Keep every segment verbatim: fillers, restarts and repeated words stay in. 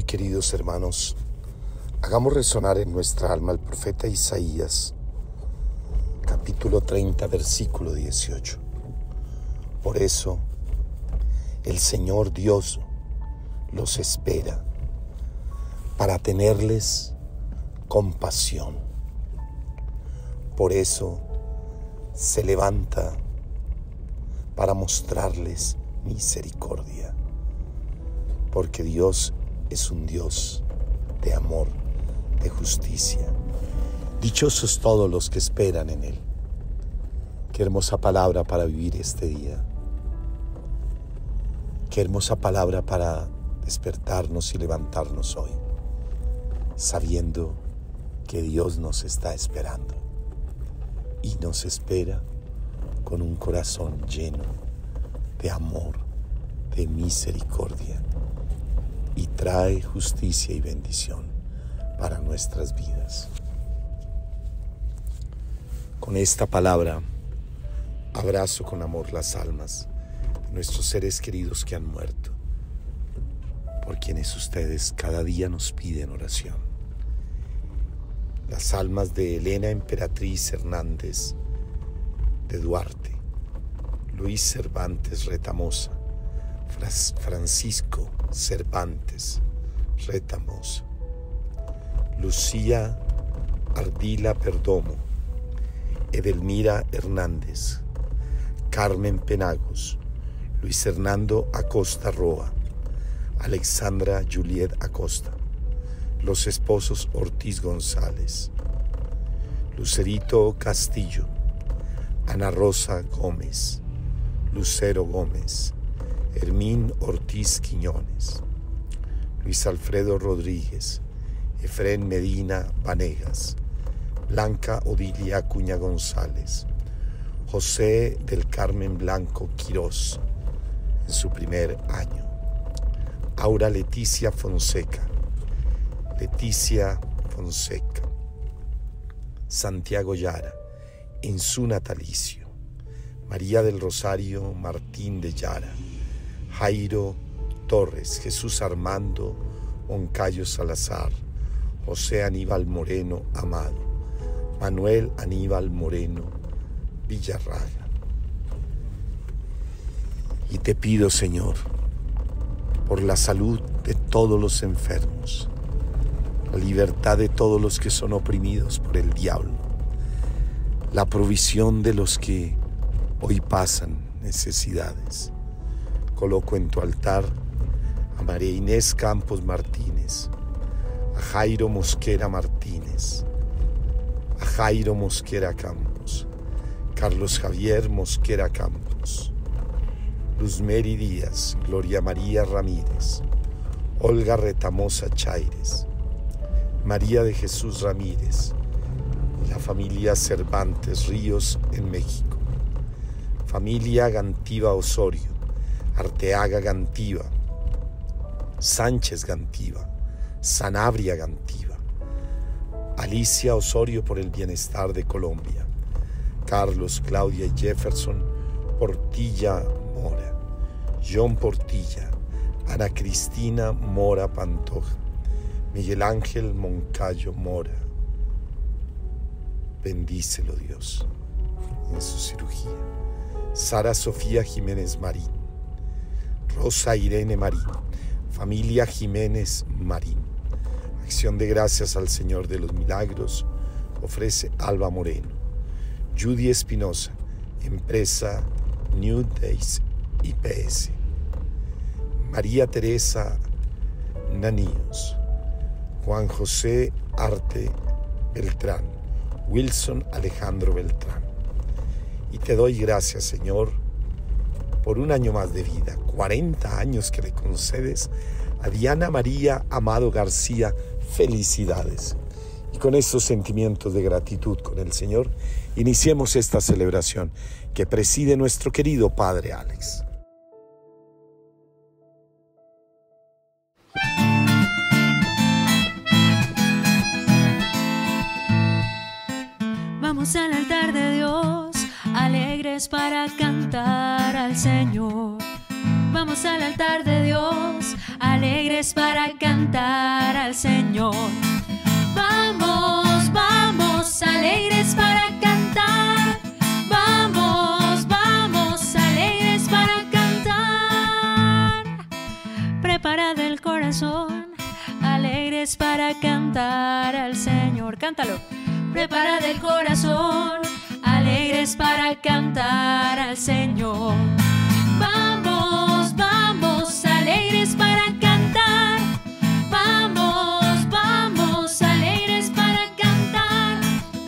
queridos hermanos, hagamos resonar en nuestra alma el profeta Isaías, capítulo treinta, versículo dieciocho. Por eso, el Señor Dios los espera para tenerles compasión. Por eso se levanta para mostrarles misericordia, porque Dios es un Dios de amor, de justicia. Dichosos todos los que esperan en Él. Qué hermosa palabra para vivir este día. Qué hermosa palabra para despertarnos y levantarnos hoy, sabiendo que Dios nos está esperando y nos espera con un corazón lleno de amor, de misericordia, y trae justicia y bendición para nuestras vidas. Con esta palabra abrazo con amor las almas de nuestros seres queridos que han muerto, por quienes ustedes cada día nos piden oración. Las almas de Elena Emperatriz Hernández de Duarte, Luis Cervantes Retamosa, Francisco Cervantes Retamosa, Lucía Ardila Perdomo, Edelmira Hernández, Carmen Penagos, Luis Hernando Acosta Roa, Alexandra Juliet Acosta, los esposos Ortiz González, Lucerito Castillo, Ana Rosa Gómez, Lucero Gómez, Hermín Ortiz Quiñones, Luis Alfredo Rodríguez, Efrén Medina Vanegas, Blanca Odilia Acuña González, José del Carmen Blanco Quirós, en su primer año, Aura Leticia Fonseca, Leticia Fonseca, Santiago Yara, en su natalicio, María del Rosario Martín de Yara, Jairo Torres, Jesús Armando Moncayo Salazar, José Aníbal Moreno Amado, Manuel Aníbal Moreno Villarraga. Y te pido, Señor, por la salud de todos los enfermos, la libertad de todos los que son oprimidos por el diablo, la provisión de los que hoy pasan necesidades. Coloco en tu altar a María Inés Campos Martínez, a Jairo Mosquera Martínez, a Jairo Mosquera Campos, Carlos Javier Mosquera Campos, Luzmeri Díaz, Gloria María Ramírez, Olga Retamosa Chaires, María de Jesús Ramírez, la familia Cervantes Ríos en México, familia Gantiva Osorio, Arteaga Gantiva, Sánchez Gantiva, Sanabria Gantiva, Alicia Osorio por el bienestar de Colombia, Carlos, Claudia y Jefferson Portilla Mora, John Portilla, Ana Cristina Mora Pantoja, Miguel Ángel Moncayo Mora. Bendícelo, Dios, en su cirugía. Sara Sofía Jiménez Marín, Rosa Irene Marín, familia Jiménez Marín. Acción de gracias al Señor de los Milagros ofrece Alba Moreno. Judy Espinosa, empresa New Days I P S. María Teresa Naníos, Juan José Arte Beltrán, Wilson Alejandro Beltrán. Y te doy gracias, Señor, por un año más de vida, cuarenta años que le concedes a Diana María Amado García. Felicidades. Y con estos sentimientos de gratitud con el Señor, iniciemos esta celebración que preside nuestro querido Padre Alex. Vamos al altar de Dios, alegres para cantar al Señor. Vamos al altar de Dios, alegres para cantar al Señor. Vamos, vamos, alegres para cantar. Vamos, vamos, alegres para cantar. Preparad el corazón, alegres para cantar al Señor. Cántalo. Preparad el corazón, alegres para cantar al Señor. Vamos, vamos, alegres para cantar. Vamos, vamos, alegres para cantar.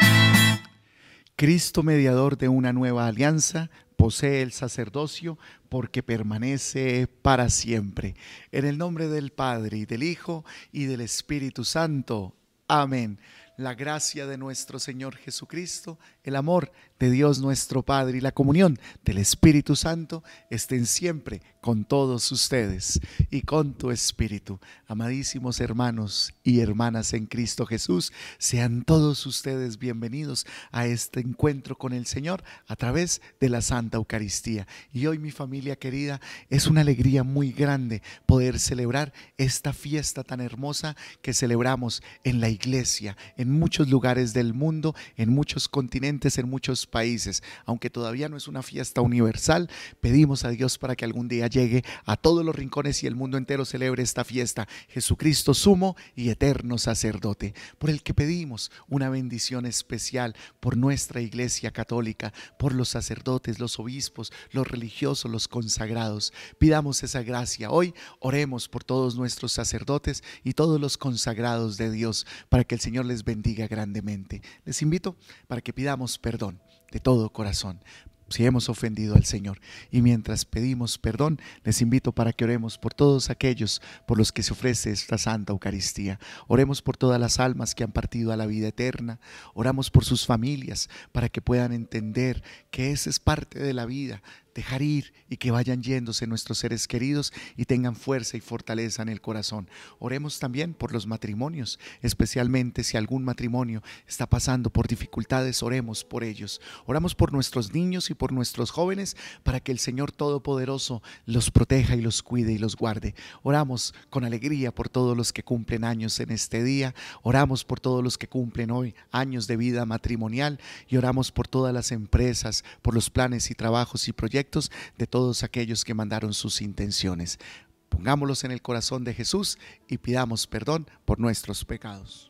Cristo, mediador de una nueva alianza, posee el sacerdocio porque permanece para siempre. En el nombre del Padre, y del Hijo, y del Espíritu Santo. Amén. La gracia de nuestro Señor Jesucristo, el amor de Dios nuestro Padre y la comunión del Espíritu Santo estén siempre con todos ustedes y con tu espíritu. Amadísimos hermanos y hermanas en Cristo Jesús, sean todos ustedes bienvenidos a este encuentro con el Señor a través de la Santa Eucaristía. Y hoy, mi familia querida, es una alegría muy grande poder celebrar esta fiesta tan hermosa que celebramos en la iglesia, en muchos lugares del mundo, en muchos continentes, en muchos países. Aunque todavía no es una fiesta universal, pedimos a Dios para que algún día llegue a todos los rincones y el mundo entero celebre esta fiesta. Jesucristo, sumo y eterno sacerdote, por el que pedimos una bendición especial por nuestra Iglesia Católica, por los sacerdotes, los obispos, los religiosos, los consagrados. Pidamos esa gracia. Hoy oremos por todos nuestros sacerdotes y todos los consagrados de Dios, para que el Señor les bendiga grandemente. Les invito para que pidamos perdón de todo corazón si hemos ofendido al Señor. Y mientras pedimos perdón, les invito para que oremos por todos aquellos por los que se ofrece esta Santa Eucaristía. Oremos por todas las almas que han partido a la vida eterna. Oramos por sus familias para que puedan entender que esa es parte de la vida, dejar ir y que vayan yéndose nuestros seres queridos y tengan fuerza y fortaleza en el corazón. Oremos también por los matrimonios, especialmente si algún matrimonio está pasando por dificultades, oremos por ellos. Oramos por nuestros niños y por nuestros jóvenes para que el Señor Todopoderoso los proteja y los cuide y los guarde. Oramos con alegría por todos los que cumplen años en este día. Oramos por todos los que cumplen hoy años de vida matrimonial y oramos por todas las empresas, por los planes y trabajos y proyectos de todos aquellos que mandaron sus intenciones. Pongámoslos en el corazón de Jesús y pidamos perdón por nuestros pecados.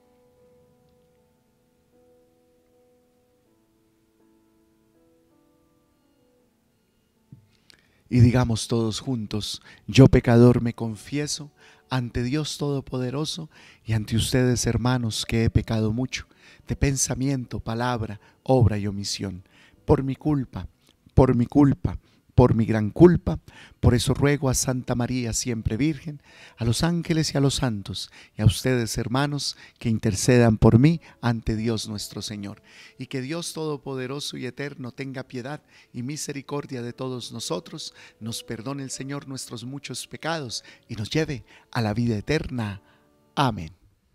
Y digamos todos juntos: yo pecador me confieso ante Dios Todopoderoso y ante ustedes, hermanos, que he pecado mucho de pensamiento, palabra, obra y omisión, por mi culpa, por mi culpa, por mi gran culpa. Por eso ruego a Santa María, siempre Virgen, a los ángeles y a los santos, y a ustedes, hermanos, que intercedan por mí ante Dios nuestro Señor. Y que Dios Todopoderoso y Eterno tenga piedad y misericordia de todos nosotros, nos perdone el Señor nuestros muchos pecados y nos lleve a la vida eterna. Amén.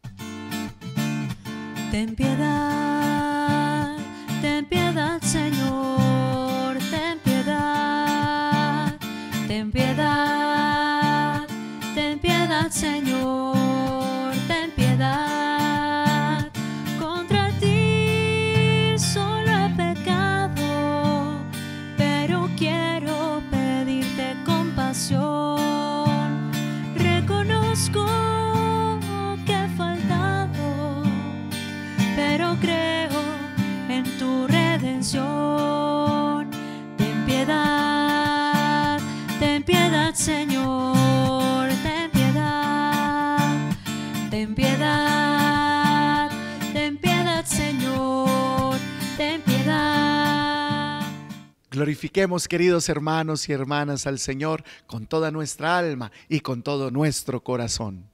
Ten piedad, ten piedad, Señor, ten piedad, ten piedad, ten piedad, Señor, ten piedad. Contra ti solo he pecado, pero quiero pedirte compasión. Reconozco que he faltado, pero creo en tu redención. Ten piedad, ten piedad, Señor, ten piedad, ten piedad, ten piedad, Señor, ten piedad. Glorifiquemos, queridos hermanos y hermanas, al Señor con toda nuestra alma y con todo nuestro corazón.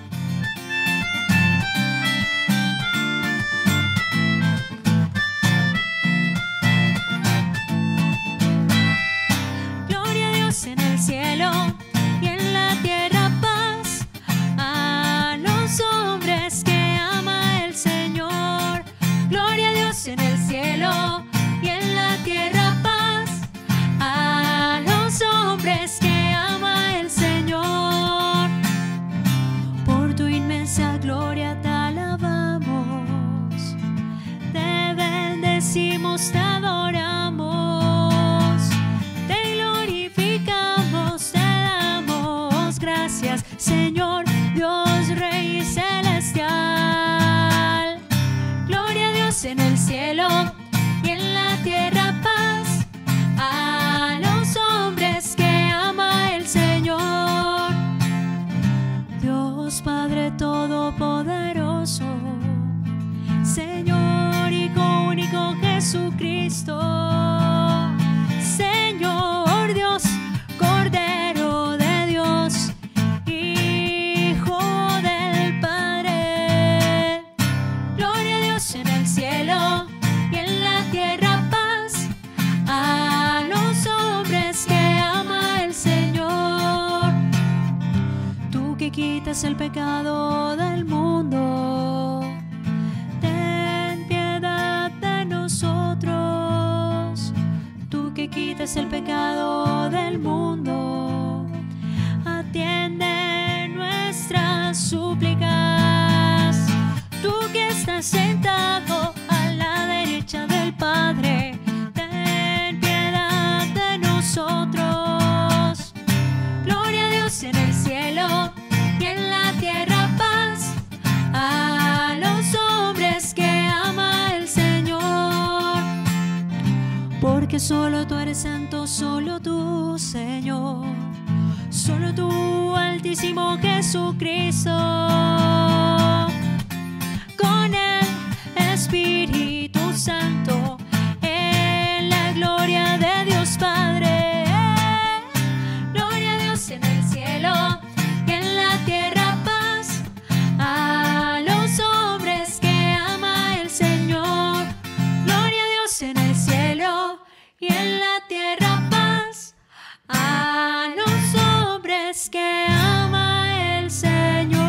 En el cielo y en la tierra paz a los hombres que ama el Señor. Gloria a Dios en el cielo y en la tierra paz a los hombres que ama el Señor. bendecimos, te adoramos, te glorificamos, te damos gracias, Señor Dios Rey celestial. Gloria a Dios en el cielo y en la tierra paz a los hombres que ama el Señor. Dios Padre Todopoderoso, Señor Hijo único Jesucristo, Señor Dios, Cordero de Dios, Hijo del Padre. Gloria a Dios en el cielo y en la tierra paz a los hombres que ama el Señor. Tú que quitas el pecado del mundo, ten piedad de nosotros. Tú que quitas el pecado del mundo, atiende nuestras súplicas. Tú que estás sentado a la derecha del Padre, ten piedad de nosotros. Gloria a Dios en el cielo y en la tierra paz a los hombres que ama el Señor. Porque solo tú eres santo, solo tú, Señor, solo tú, Altísimo Jesucristo. Con el Espíritu Santo, en la gloria de Dios Padre. Gloria a Dios en el cielo y en la tierra paz a los hombres que ama el Señor. Gloria a Dios en el cielo y en la tierra paz a los hombres que ama el Señor.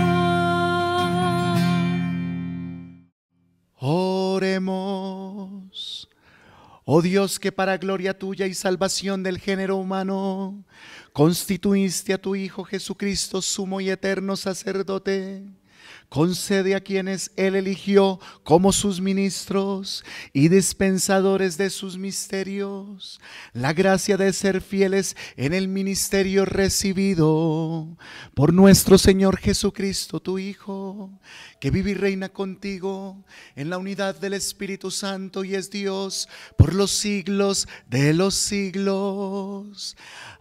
Oremos. Oh Dios, que para gloria tuya y salvación del género humano constituiste a tu Hijo Jesucristo, sumo y eterno sacerdote, concede a quienes Él eligió como sus ministros y dispensadores de sus misterios la gracia de ser fieles en el ministerio recibido por nuestro Señor Jesucristo, tu Hijo, que vive y reina contigo en la unidad del Espíritu Santo y es Dios por los siglos de los siglos.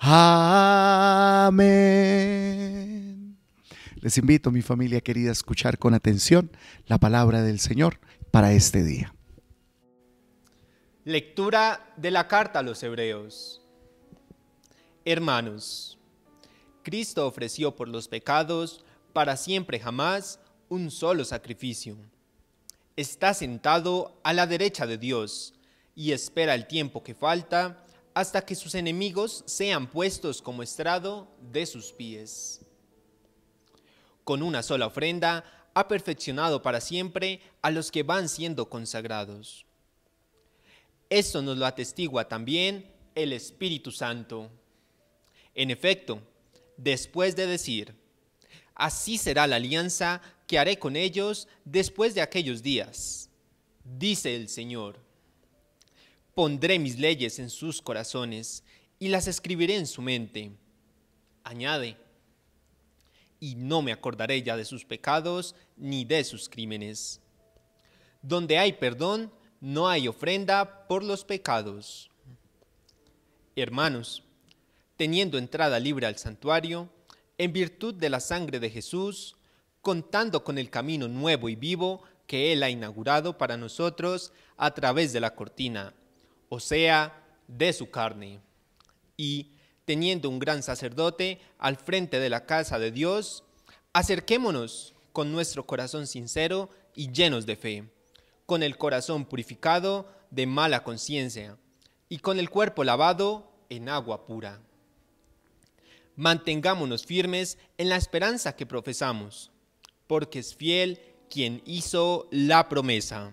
Amén. Les invito, mi familia querida, a escuchar con atención la palabra del Señor para este día. Lectura de la carta a los Hebreos. Hermanos, Cristo ofreció por los pecados para siempre jamás un solo sacrificio. Está sentado a la derecha de Dios y espera el tiempo que falta hasta que sus enemigos sean puestos como estrado de sus pies. Con una sola ofrenda ha perfeccionado para siempre a los que van siendo consagrados. Esto nos lo atestigua también el Espíritu Santo. En efecto, después de decir, así será la alianza que haré con ellos después de aquellos días, dice el Señor, pondré mis leyes en sus corazones y las escribiré en su mente. Añade, y no me acordaré ya de sus pecados ni de sus crímenes. Donde hay perdón, no hay ofrenda por los pecados. Hermanos, teniendo entrada libre al santuario, en virtud de la sangre de Jesús, contando con el camino nuevo y vivo que Él ha inaugurado para nosotros a través de la cortina, o sea, de su carne, y teniendo un gran sacerdote al frente de la casa de Dios, acerquémonos con nuestro corazón sincero y llenos de fe, con el corazón purificado de mala conciencia y con el cuerpo lavado en agua pura. Mantengámonos firmes en la esperanza que profesamos, porque es fiel quien hizo la promesa.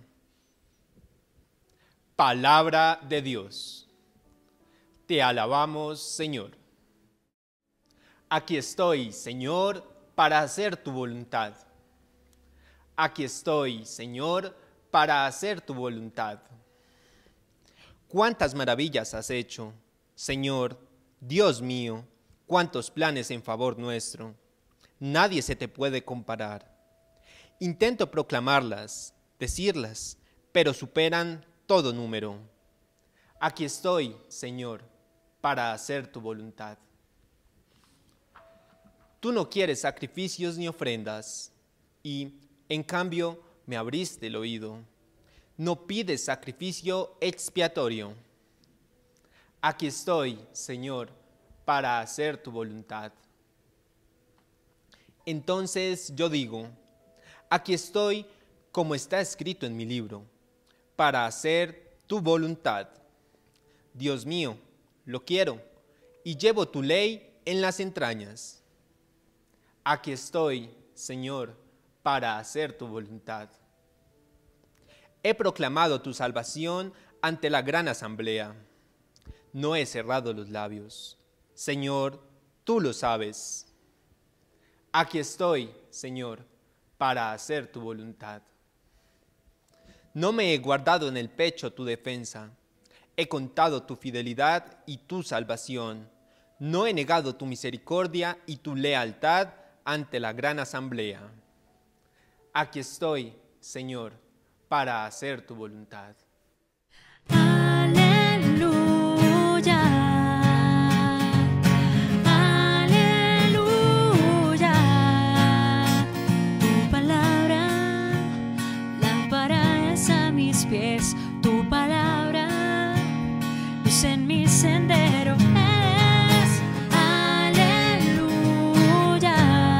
Palabra de Dios. Te alabamos, Señor. Aquí estoy, Señor, para hacer tu voluntad. Aquí estoy, Señor, para hacer tu voluntad. cuántas maravillas has hecho. Señor, Dios mío, cuántos planes en favor nuestro. Nadie se te puede comparar. Intento proclamarlas, decirlas, pero superan todo número. Aquí estoy, Señor, para hacer tu voluntad. Tú no quieres sacrificios ni ofrendas, y, en cambio, me abriste el oído. No pides sacrificio expiatorio. Aquí estoy, Señor, para hacer tu voluntad. Entonces yo digo, aquí estoy como está escrito en mi libro, para hacer tu voluntad. Dios mío, lo quiero, y llevo tu ley en las entrañas. Aquí estoy, Señor, para hacer tu voluntad. He proclamado tu salvación ante la gran asamblea. No he cerrado los labios. Señor, tú lo sabes. Aquí estoy, Señor, para hacer tu voluntad. No me he guardado en el pecho tu defensa. He contado tu fidelidad y tu salvación. No he negado tu misericordia y tu lealtad ante la gran asamblea. Aquí estoy, Señor, para hacer tu voluntad. Aleluya, aleluya. Tu palabra, lámpara es a mis pies. Tu palabra, luz en mi sendero es. Aleluya,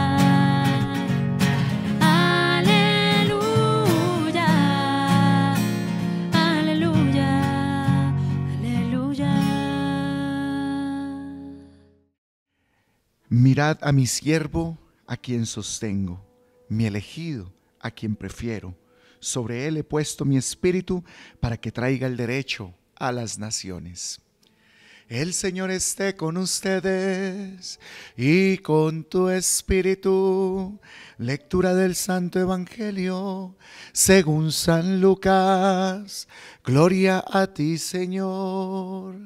aleluya, aleluya, aleluya. Mirad a mi siervo, a quien sostengo, mi elegido, a quien prefiero. Sobre él he puesto mi espíritu para que traiga el derecho a las naciones. El Señor esté con ustedes y con tu espíritu. Lectura del Santo Evangelio según San Lucas. Gloria a ti, Señor.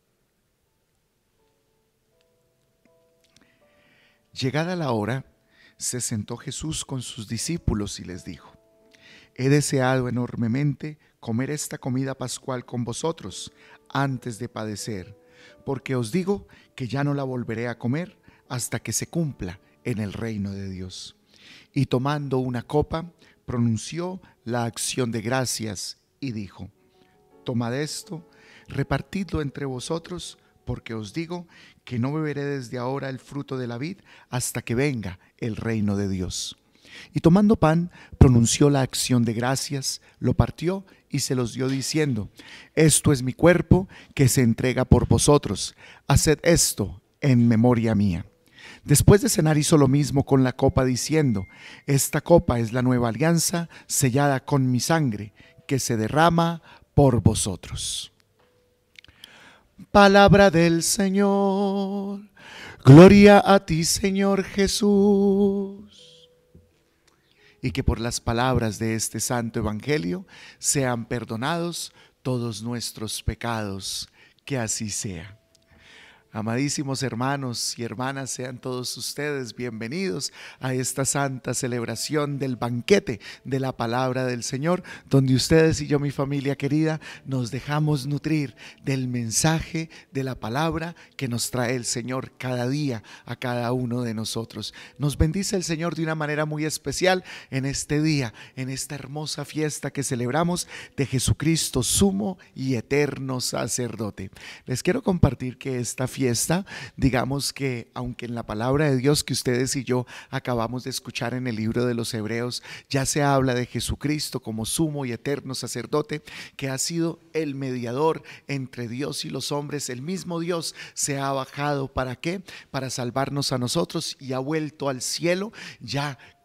Llegada la hora, se sentó Jesús con sus discípulos y les dijo: he deseado enormemente comer esta comida pascual con vosotros antes de padecer, porque os digo que ya no la volveré a comer hasta que se cumpla en el reino de Dios. Y tomando una copa, pronunció la acción de gracias y dijo: tomad esto, repartidlo entre vosotros, porque os digo que no beberé desde ahora el fruto de la vid hasta que venga el reino de Dios. Y tomando pan, pronunció la acción de gracias, lo partió y se los dio diciendo: esto es mi cuerpo que se entrega por vosotros, haced esto en memoria mía. Después de cenar hizo lo mismo con la copa diciendo: esta copa es la nueva alianza sellada con mi sangre, que se derrama por vosotros. Palabra del Señor. Gloria a ti, Señor Jesús. Y que por las palabras de este santo evangelio sean perdonados todos nuestros pecados. Que así sea. Amadísimos hermanos y hermanas, sean todos ustedes bienvenidos a esta santa celebración del banquete de la palabra del Señor, donde ustedes y yo, mi familia querida, nos dejamos nutrir del mensaje de la palabra que nos trae el Señor cada día a cada uno de nosotros. Nos bendice el Señor de una manera muy especial en este día, en esta hermosa fiesta que celebramos de Jesucristo, sumo y eterno sacerdote. Les quiero compartir que esta fiesta Fiesta, digamos que aunque en la palabra de Dios que ustedes y yo acabamos de escuchar en el libro de los Hebreos ya se habla de Jesucristo como sumo y eterno sacerdote, que ha sido el mediador entre Dios y los hombres. El mismo Dios se ha bajado, ¿para qué? Para salvarnos a nosotros y ha vuelto al cielo ya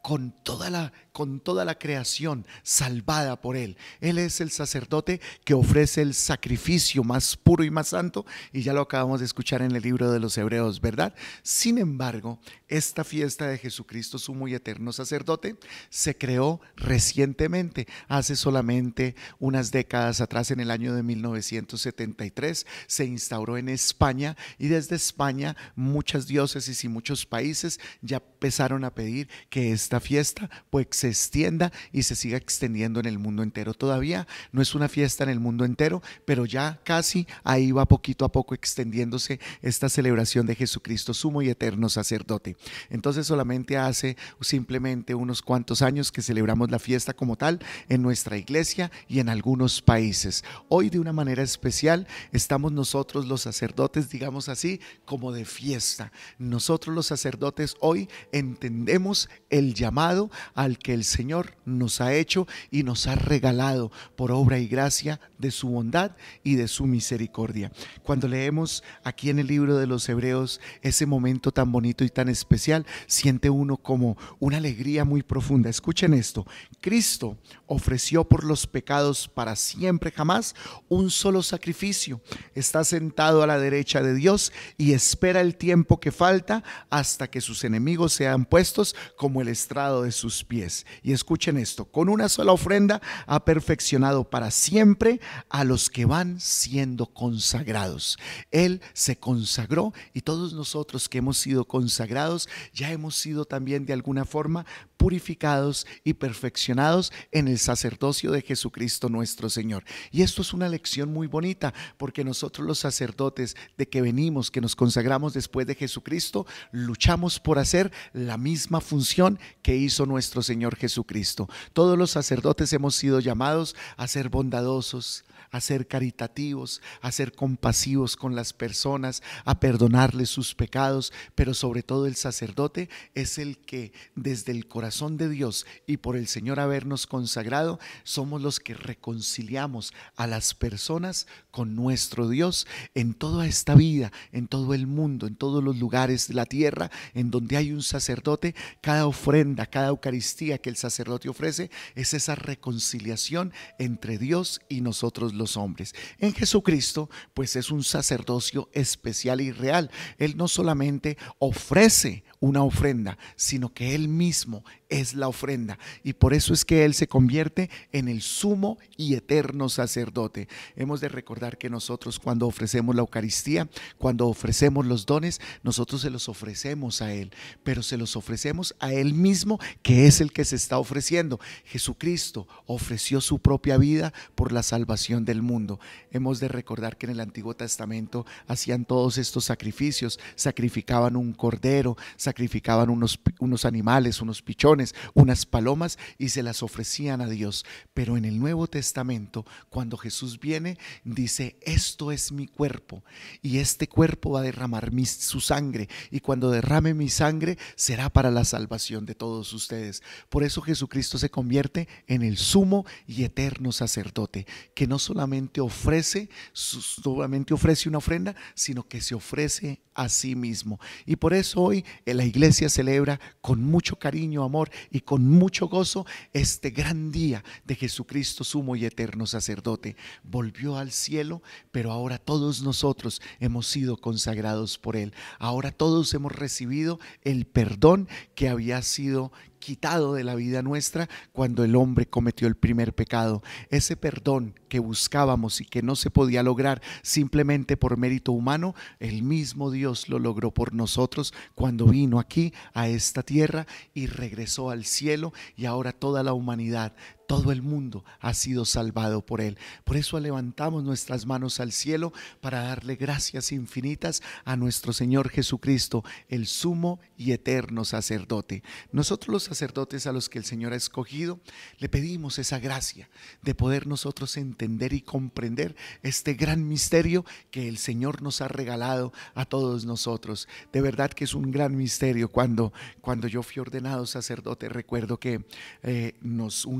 con toda la, con toda la creación salvada por Él. Él es el sacerdote que ofrece el sacrificio más puro y más santo, y ya lo acabamos de escuchar en el libro de los Hebreos, ¿verdad? Sin embargo, esta fiesta de Jesucristo, sumo y eterno sacerdote, se creó recientemente, hace solamente unas décadas atrás, en el año de mil novecientos setenta y tres, se instauró en España, y desde España muchas diócesis y muchos países ya empezaron a pedir que esta fiesta pues se extienda y se siga extendiendo en el mundo entero. Todavía no es una fiesta en el mundo entero, pero ya casi ahí va poquito a poco extendiéndose esta celebración de Jesucristo, sumo y eterno sacerdote. Entonces solamente hace simplemente unos cuantos años que celebramos la fiesta como tal en nuestra iglesia y en algunos países. Hoy, de una manera especial, estamos nosotros los sacerdotes, digamos así, como de fiesta. Nosotros los sacerdotes hoy entendemos el llamado al que el Señor nos ha hecho y nos ha regalado por obra y gracia de su bondad y de su misericordia. Cuando leemos aquí en el libro de los Hebreos ese momento tan bonito y tan especial, siente uno como una alegría muy profunda. Escuchen esto: Cristo ofreció por los pecados para siempre jamás un solo sacrificio. Está sentado a la derecha de Dios y espera el tiempo que falta hasta que sus enemigos sean puestos como el estrado de sus pies. Y escuchen esto: con una sola ofrenda ha perfeccionado para siempre a los que van siendo consagrados. Él se consagró, y todos nosotros que hemos sido consagrados ya hemos sido también de alguna forma purificados y perfeccionados en el sacerdocio de Jesucristo nuestro Señor. Y esto es una lección muy bonita, porque nosotros los sacerdotes de que venimos, que nos consagramos después de Jesucristo, luchamos por hacer la misma función que hizo nuestro Señor Jesucristo. Todos los sacerdotes hemos sido llamados a ser bondadosos, a ser caritativos, a ser compasivos con las personas, a perdonarles sus pecados, pero sobre todo el sacerdote es el que desde el corazón de Dios y por el Señor habernos consagrado, somos los que reconciliamos a las personas con nuestro Dios en toda esta vida, en todo el mundo, en todos los lugares de la tierra en donde hay un sacerdote. Cada ofrenda, cada Eucaristía que el sacerdote ofrece es esa reconciliación entre Dios y nosotros los hombres. En Jesucristo pues es un sacerdocio especial y real. Él no solamente ofrece una ofrenda, sino que Él mismo es la ofrenda, y por eso es que Él se convierte en el sumo y eterno sacerdote. Hemos de recordar que nosotros, cuando ofrecemos la Eucaristía, cuando ofrecemos los dones, nosotros se los ofrecemos a Él, pero se los ofrecemos a Él mismo, que es el que se está ofreciendo. Jesucristo ofreció su propia vida por la salvación del mundo. Hemos de recordar que en el Antiguo Testamento hacían todos estos sacrificios, sacrificaban un cordero, sacrificaban unos, unos animales, unos pichones, unas palomas, y se las ofrecían a Dios. Pero en el Nuevo Testamento, cuando Jesús viene, dice: esto es mi cuerpo, y este cuerpo va a derramar mi, su sangre, y cuando derrame mi sangre será para la salvación de todos ustedes. Por eso Jesucristo se convierte en el sumo y eterno sacerdote, que no solamente ofrece, solamente ofrece una ofrenda, sino que se ofrece a sí mismo. Y por eso hoy la iglesia celebra con mucho cariño, amor y con mucho gozo este gran día de Jesucristo, sumo y eterno sacerdote. Volvió al cielo, pero ahora todos nosotros hemos sido consagrados por Él. Ahora todos hemos recibido el perdón que había sido quitado de la vida nuestra cuando el hombre cometió el primer pecado. Ese perdón que buscábamos y que no se podía lograr simplemente por mérito humano, el mismo Dios lo logró por nosotros cuando vino aquí a esta tierra y regresó al cielo, y ahora toda la humanidad, todo el mundo ha sido salvado por Él. Por eso levantamos nuestras manos al cielo para darle gracias infinitas a nuestro Señor Jesucristo, el sumo y eterno sacerdote. Nosotros los sacerdotes a los que el Señor ha escogido, le pedimos esa gracia de poder nosotros entender y comprender este gran misterio que el Señor nos ha regalado a todos nosotros. De verdad que es un gran misterio. Cuando, cuando yo fui ordenado sacerdote, recuerdo que eh, nos ungen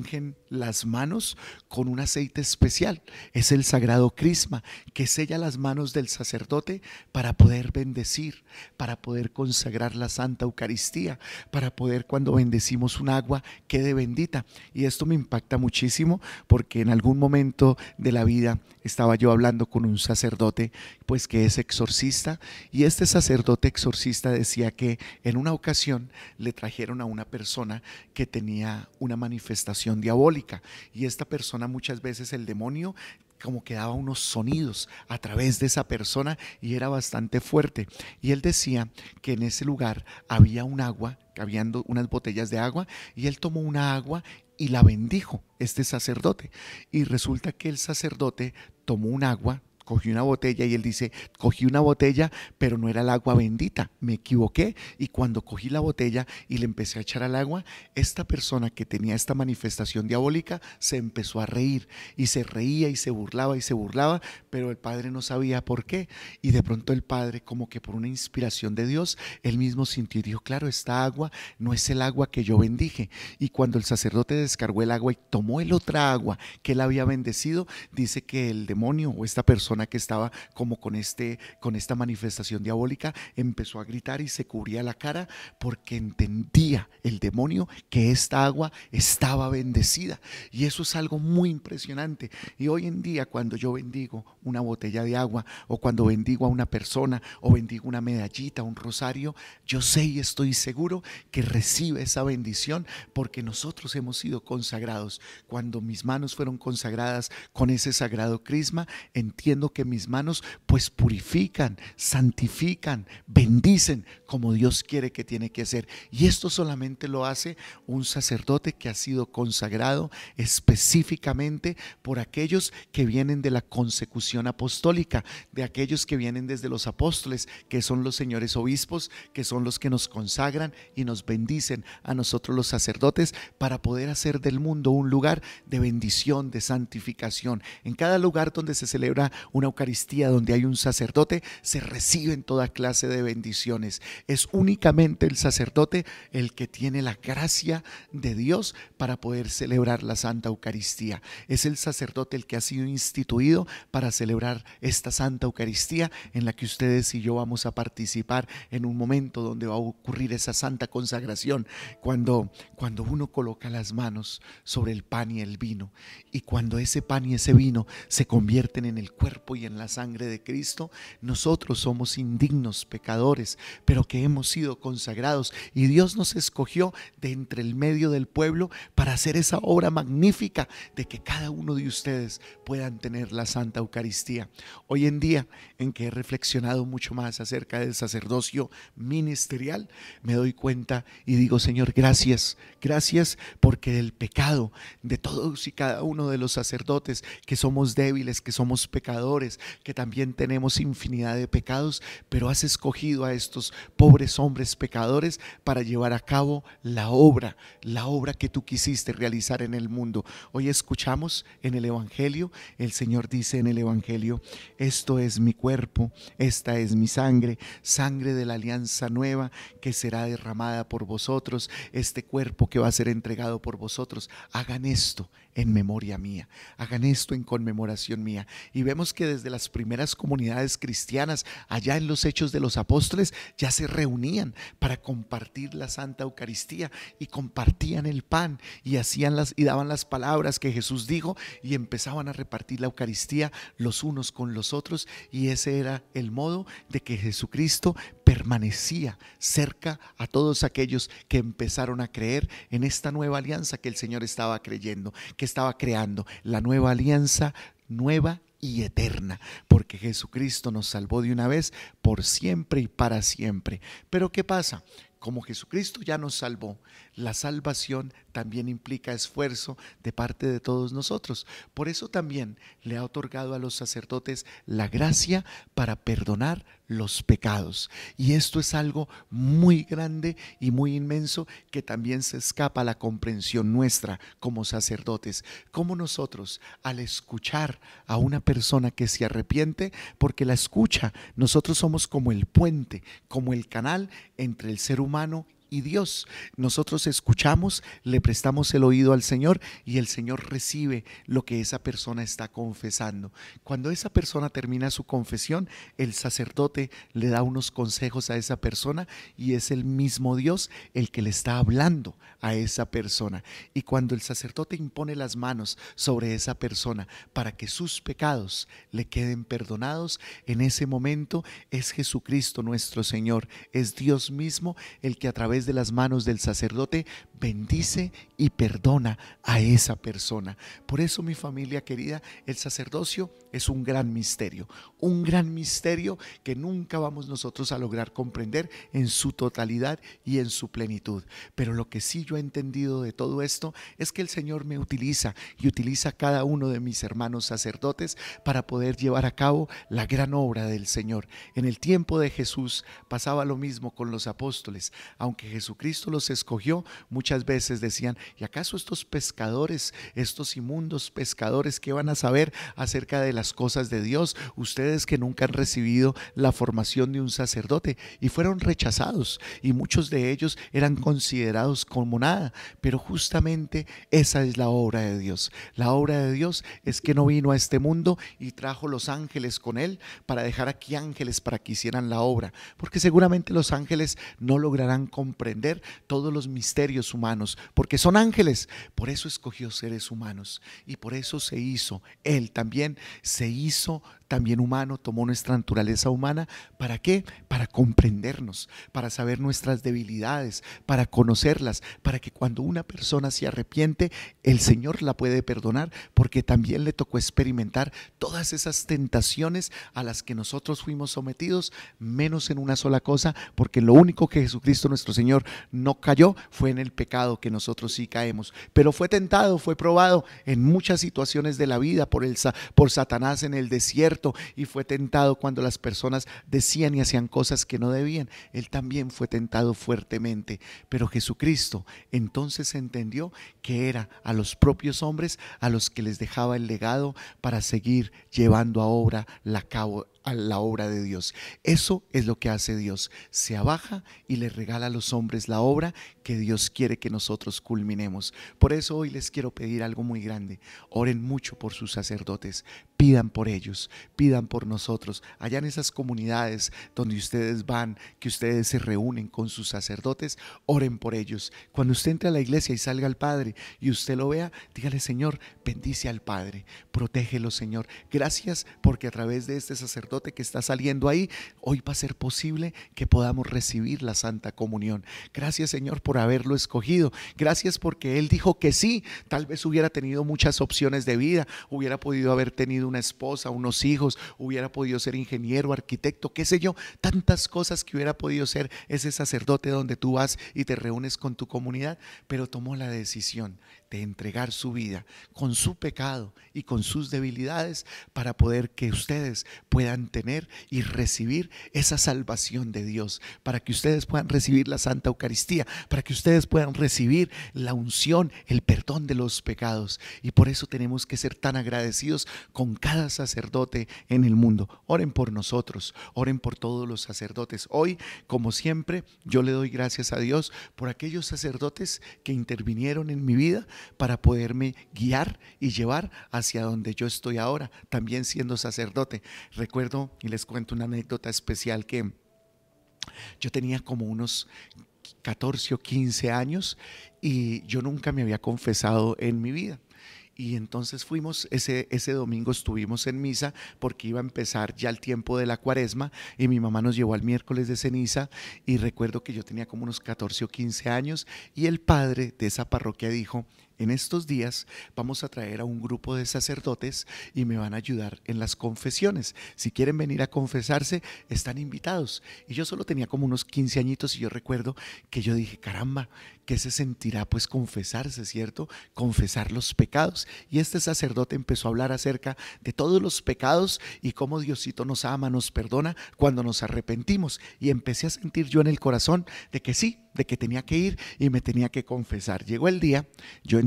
las manos con un aceite especial. Es el sagrado crisma que sella las manos del sacerdote para poder bendecir, para poder consagrar la Santa Eucaristía, para poder, cuando bendecimos un agua, quede bendita. Y esto me impacta muchísimo porque en algún momento de la vida estaba yo hablando con un sacerdote pues que es exorcista, y este sacerdote exorcista decía que en una ocasión le trajeron a una persona que tenía una manifestación diabólica, y esta persona, muchas veces el demonio como que daba unos sonidos a través de esa persona y era bastante fuerte, y él decía que en ese lugar había un agua, que habían unas botellas de agua, y él tomó una agua y la bendijo, este sacerdote, y resulta que el sacerdote tomó un agua, cogió una botella, y él dice, cogí una botella, pero no era el agua bendita, me equivoqué, y cuando cogí la botella y le empecé a echar al agua, esta persona que tenía esta manifestación diabólica se empezó a reír, y se reía y se burlaba y se burlaba, pero el padre no sabía por qué, y de pronto el padre, como que por una inspiración de Dios, él mismo sintió y dijo, claro, esta agua no es el agua que yo bendije, y cuando el sacerdote descargó el agua y tomó el otra agua que él había bendecido, dice que el demonio o esta persona que estaba como con, este, con esta manifestación diabólica empezó a gritar y se cubría la cara porque entendía el demonio que esta agua estaba bendecida, y eso es algo muy impresionante. Y hoy en día, cuando yo bendigo una botella de agua, o cuando bendigo a una persona, o bendigo una medallita, un rosario, yo sé y estoy seguro que recibe esa bendición porque nosotros hemos sido consagrados. Cuando mis manos fueron consagradas con ese sagrado crisma, entiendo que mis manos pues purifican, santifican, bendicen como Dios quiere que tiene que hacer, y esto solamente lo hace un sacerdote que ha sido consagrado específicamente por aquellos que vienen de la consecución apostólica, de aquellos que vienen desde los apóstoles, que son los señores obispos, que son los que nos consagran y nos bendicen a nosotros los sacerdotes para poder hacer del mundo un lugar de bendición, de santificación. En cada lugar donde se celebra una Eucaristía, donde hay un sacerdote, se reciben toda clase de bendiciones. Es únicamente el sacerdote el que tiene la gracia de Dios para poder celebrar la Santa Eucaristía. Es el sacerdote el que ha sido instituido para celebrar esta Santa Eucaristía, en la que ustedes y yo vamos a participar en un momento donde va a ocurrir esa santa consagración, cuando, cuando uno coloca las manos sobre el pan y el vino, y cuando ese pan y ese vino se convierten en el cuerpo y en la sangre de Cristo, nosotros somos indignos pecadores, pero que hemos sido consagrados, y Dios nos escogió de entre el medio del pueblo para hacer esa obra magnífica de que cada uno de ustedes puedan tener la Santa Eucaristía. Hoy en día, en que he reflexionado mucho más acerca del sacerdocio ministerial, me doy cuenta y digo, Señor, gracias, gracias porque del pecado de todos y cada uno de los sacerdotes, que somos débiles, que somos pecadores, que también tenemos infinidad de pecados, pero has escogido a estos pobres hombres pecadores para llevar a cabo la obra, la obra que tú quisiste realizar en el mundo. Hoy escuchamos en el Evangelio, el Señor dice en el Evangelio, esto es mi cuerpo, esta es mi sangre, sangre de la alianza nueva que será derramada por vosotros, este cuerpo que va a ser entregado por vosotros. Hagan esto en memoria mía, hagan esto en conmemoración mía. Y vemos que desde las primeras comunidades cristianas, allá en los Hechos de los Apóstoles, ya se reunían para compartir la Santa Eucaristía, y compartían el pan y hacían las y daban las palabras que Jesús dijo, y empezaban a repartir la Eucaristía los unos con los otros, y ese era el modo de que Jesucristo permanecía cerca a todos aquellos que empezaron a creer en esta nueva alianza que el Señor estaba creyendo, que estaba creando, la nueva alianza nueva y eterna, porque Jesucristo nos salvó de una vez por siempre y para siempre. Pero ¿qué pasa? Como Jesucristo ya nos salvó, la salvación también implica esfuerzo de parte de todos nosotros. Por eso también le ha otorgado a los sacerdotes la gracia para perdonar los pecados. Y esto es algo muy grande y muy inmenso que también se escapa a la comprensión nuestra como sacerdotes. Como nosotros, al escuchar a una persona que se arrepiente, porque la escucha, nosotros somos como el puente, como el canal entre el ser humano y Dios. Nosotros escuchamos, le prestamos el oído al Señor y el Señor recibe lo que esa persona está confesando. Cuando esa persona termina su confesión, el sacerdote le da unos consejos a esa persona y es el mismo Dios el que le está hablando a esa persona. Y cuando el sacerdote impone las manos sobre esa persona para que sus pecados le queden perdonados, en ese momento es Jesucristo nuestro Señor, es Dios mismo el que a través de las manos del sacerdote bendice y perdona a esa persona. Por eso, mi familia querida, el sacerdocio es un gran misterio, un gran misterio que nunca vamos nosotros a lograr comprender en su totalidad y en su plenitud. Pero lo que sí yo he entendido de todo esto es que el Señor me utiliza y utiliza a cada uno de mis hermanos sacerdotes para poder llevar a cabo la gran obra del Señor. En el tiempo de Jesús pasaba lo mismo con los apóstoles. Aunque Jesucristo los escogió, muchas veces decían: ¿y acaso estos pescadores, estos inmundos pescadores, qué van a saber acerca de las cosas de Dios? Ustedes que nunca han recibido la formación de un sacerdote. Y fueron rechazados y muchos de ellos eran considerados como nada. Pero justamente esa es la obra de Dios. La obra de Dios es que no vino a este mundo y trajo los ángeles con él para dejar aquí ángeles para que hicieran la obra, porque seguramente los ángeles no lograrán comprender todos los misterios humanos, porque son ángeles. Por eso escogió seres humanos y por eso se hizo. Él también se hizo también humano, tomó nuestra naturaleza humana. ¿Para qué? Para comprendernos, para saber nuestras debilidades, para conocerlas, para que cuando una persona se arrepiente, el Señor la puede perdonar, porque también le tocó experimentar todas esas tentaciones a las que nosotros fuimos sometidos, menos en una sola cosa, porque lo único que Jesucristo nuestro Señor no cayó fue en el pecado, que nosotros sí caemos, pero fue tentado, fue probado en muchas situaciones de la vida por, el, por Satanás en el desierto, y fue tentado cuando las personas decían y hacían cosas que no debían. Él también fue tentado fuertemente, pero Jesucristo entonces entendió que era a los propios hombres a los que les dejaba el legado para seguir llevando a obra la cabo a la obra de Dios. Eso es lo que hace Dios, se abaja y le regala a los hombres la obra que Dios quiere que nosotros culminemos. Por eso hoy les quiero pedir algo muy grande: oren mucho por sus sacerdotes, pidan por ellos, pidan por nosotros, allá en esas comunidades donde ustedes van, que ustedes se reúnen con sus sacerdotes, oren por ellos. Cuando usted entre a la iglesia y salga al Padre y usted lo vea, dígale: Señor, bendice al Padre, protégelo, Señor, gracias porque a través de este sacerdote que está saliendo ahí, hoy va a ser posible que podamos recibir la Santa Comunión. Gracias, Señor, por haberlo escogido. Gracias porque Él dijo que sí. Tal vez hubiera tenido muchas opciones de vida, hubiera podido haber tenido una esposa, unos hijos, hubiera podido ser ingeniero, arquitecto, qué sé yo, tantas cosas que hubiera podido ser ese sacerdote donde tú vas y te reúnes con tu comunidad, pero tomó la decisión de entregar su vida con su pecado y con sus debilidades para poder que ustedes puedan tener y recibir esa salvación de Dios, para que ustedes puedan recibir la Santa Eucaristía, para que ustedes puedan recibir la unción, el perdón de los pecados. Y por eso tenemos que ser tan agradecidos con cada sacerdote en el mundo. Oren por nosotros, oren por todos los sacerdotes. Hoy, como siempre, yo le doy gracias a Dios por aquellos sacerdotes que intervinieron en mi vida para poderme guiar y llevar hacia donde yo estoy ahora, también siendo sacerdote. Recuerdo y les cuento una anécdota especial, que yo tenía como unos catorce o quince años y yo nunca me había confesado en mi vida. Y entonces fuimos, ese, ese domingo estuvimos en misa porque iba a empezar ya el tiempo de la cuaresma y mi mamá nos llevó al miércoles de ceniza, y recuerdo que yo tenía como unos catorce o quince años y el padre de esa parroquia dijo: en estos días vamos a traer a un grupo de sacerdotes y me van a ayudar en las confesiones. Si quieren venir a confesarse, están invitados. Y yo solo tenía como unos quince añitos y yo recuerdo que yo dije: caramba, ¿qué se sentirá pues confesarse, cierto? Confesar los pecados. Y este sacerdote empezó a hablar acerca de todos los pecados y cómo Diosito nos ama, nos perdona cuando nos arrepentimos. Y empecé a sentir yo en el corazón de que sí, de que tenía que ir y me tenía que confesar. Llegó el día, yo entré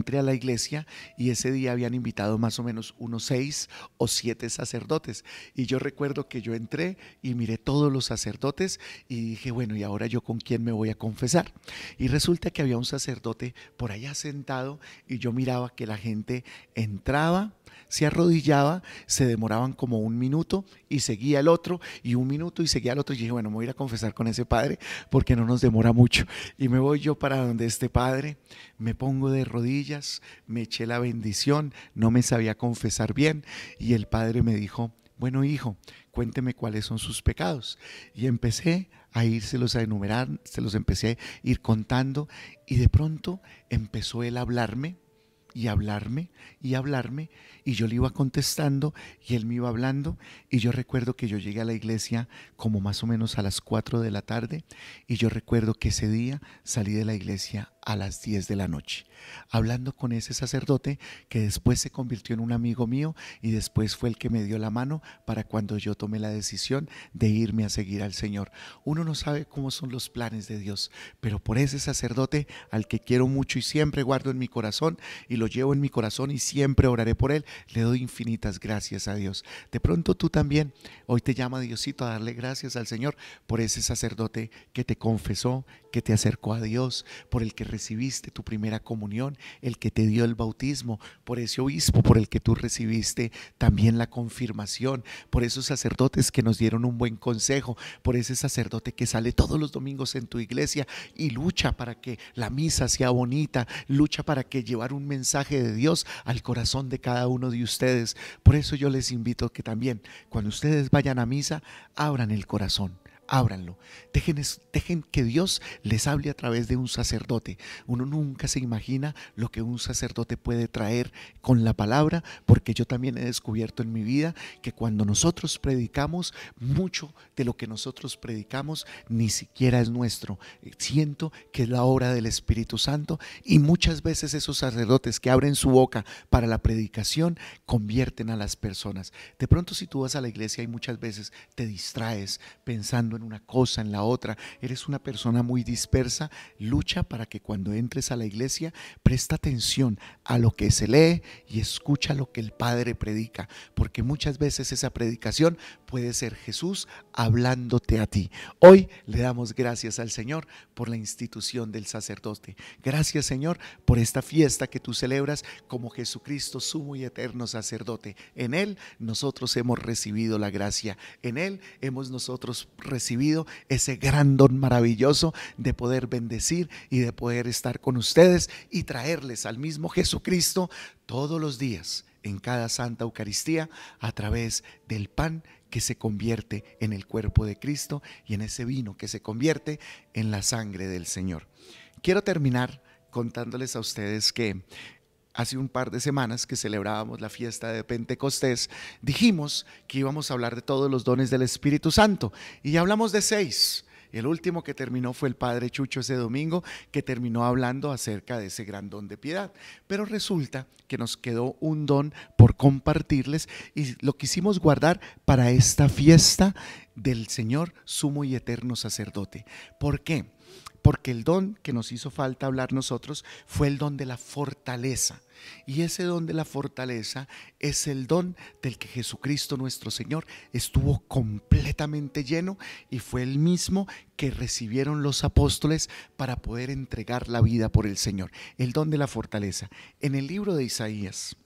entré a la iglesia y ese día habían invitado más o menos unos seis o siete sacerdotes. Y yo recuerdo que yo entré y miré todos los sacerdotes y dije, bueno, ¿y ahora yo con quién me voy a confesar? Y resulta que había un sacerdote por allá sentado y yo miraba que la gente entraba, se arrodillaba, se demoraban como un minuto y seguía el otro y un minuto y seguía el otro y dije, bueno, me voy a ir a confesar con ese padre porque no nos demora mucho. Y me voy yo para donde este padre, me pongo de rodillas, me eché la bendición, no me sabía confesar bien y el padre me dijo, bueno, hijo, cuénteme cuáles son sus pecados. Y empecé a írselos a enumerar, se los empecé a ir contando y de pronto empezó él a hablarme y hablarme y hablarme y yo le iba contestando y él me iba hablando y yo recuerdo que yo llegué a la iglesia como más o menos a las cuatro de la tarde y yo recuerdo que ese día salí de la iglesia a las diez de la noche, hablando con ese sacerdote que después se convirtió en un amigo mío y después fue el que me dio la mano para cuando yo tomé la decisión de irme a seguir al Señor. Uno no sabe cómo son los planes de Dios, pero por ese sacerdote al que quiero mucho y siempre guardo en mi corazón y lo llevo en mi corazón y siempre oraré por él, le doy infinitas gracias a Dios. De pronto tú también, hoy te llama Diosito a darle gracias al Señor por ese sacerdote que te confesó, que te acercó a Dios, por el que recibiste tu primera comunión, el que te dio el bautismo, por ese obispo por el que tú recibiste también la confirmación, por esos sacerdotes que nos dieron un buen consejo, por ese sacerdote que sale todos los domingos en tu iglesia y lucha para que la misa sea bonita, lucha para que llevar un mensaje de Dios al corazón de cada uno de ustedes. Por eso yo les invito que también cuando ustedes vayan a misa, abran el corazón. Ábranlo, dejen, dejen que Dios les hable a través de un sacerdote. Uno nunca se imagina lo que un sacerdote puede traer con la palabra, porque yo también he descubierto en mi vida que cuando nosotros predicamos, mucho de lo que nosotros predicamos ni siquiera es nuestro. Siento que es la obra del Espíritu Santo y muchas veces esos sacerdotes que abren su boca para la predicación convierten a las personas. De pronto si tú vas a la iglesia y muchas veces te distraes pensando en una cosa, en la otra, eres una persona muy dispersa, lucha para que cuando entres a la iglesia presta atención a lo que se lee y escucha lo que el Padre predica, porque muchas veces esa predicación puede ser Jesús hablándote a ti. Hoy le damos gracias al Señor por la institución del sacerdote. Gracias, Señor, por esta fiesta que tú celebras como Jesucristo, sumo y eterno sacerdote. En Él nosotros hemos recibido la gracia, en Él hemos nosotros recibido ese gran don maravilloso de poder bendecir y de poder estar con ustedes y traerles al mismo Jesucristo todos los días en cada Santa Eucaristía a través del pan que se convierte en el cuerpo de Cristo y en ese vino que se convierte en la sangre del Señor. Quiero terminar contándoles a ustedes que hace un par de semanas que celebrábamos la fiesta de Pentecostés, dijimos que íbamos a hablar de todos los dones del Espíritu Santo y ya hablamos de seis. El último que terminó fue el Padre Chucho ese domingo, que terminó hablando acerca de ese gran don de piedad. Pero resulta que nos quedó un don por compartirles y lo quisimos guardar para esta fiesta del Señor sumo y eterno sacerdote. ¿Por qué? Porque el don que nos hizo falta hablar nosotros fue el don de la fortaleza. Y ese don de la fortaleza es el don del que Jesucristo nuestro Señor estuvo completamente lleno y fue el mismo que recibieron los apóstoles para poder entregar la vida por el Señor. El don de la fortaleza. En el libro de Isaías,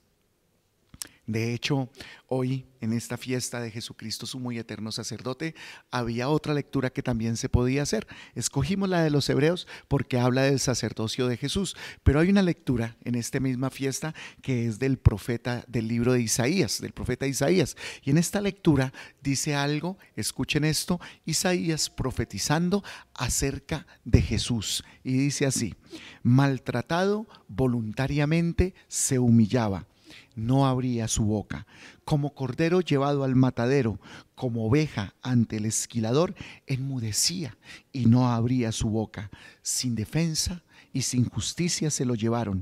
de hecho, hoy en esta fiesta de Jesucristo sumo y eterno sacerdote había otra lectura que también se podía hacer. Escogimos la de los hebreos porque habla del sacerdocio de Jesús, pero hay una lectura en esta misma fiesta que es del profeta, del libro de Isaías, del profeta Isaías. Y en esta lectura dice algo, escuchen esto, Isaías profetizando acerca de Jesús. Y dice así: maltratado voluntariamente se humillaba, no abría su boca, como cordero llevado al matadero, como oveja ante el esquilador, enmudecía y no abría su boca. Sin defensa y sin justicia se lo llevaron.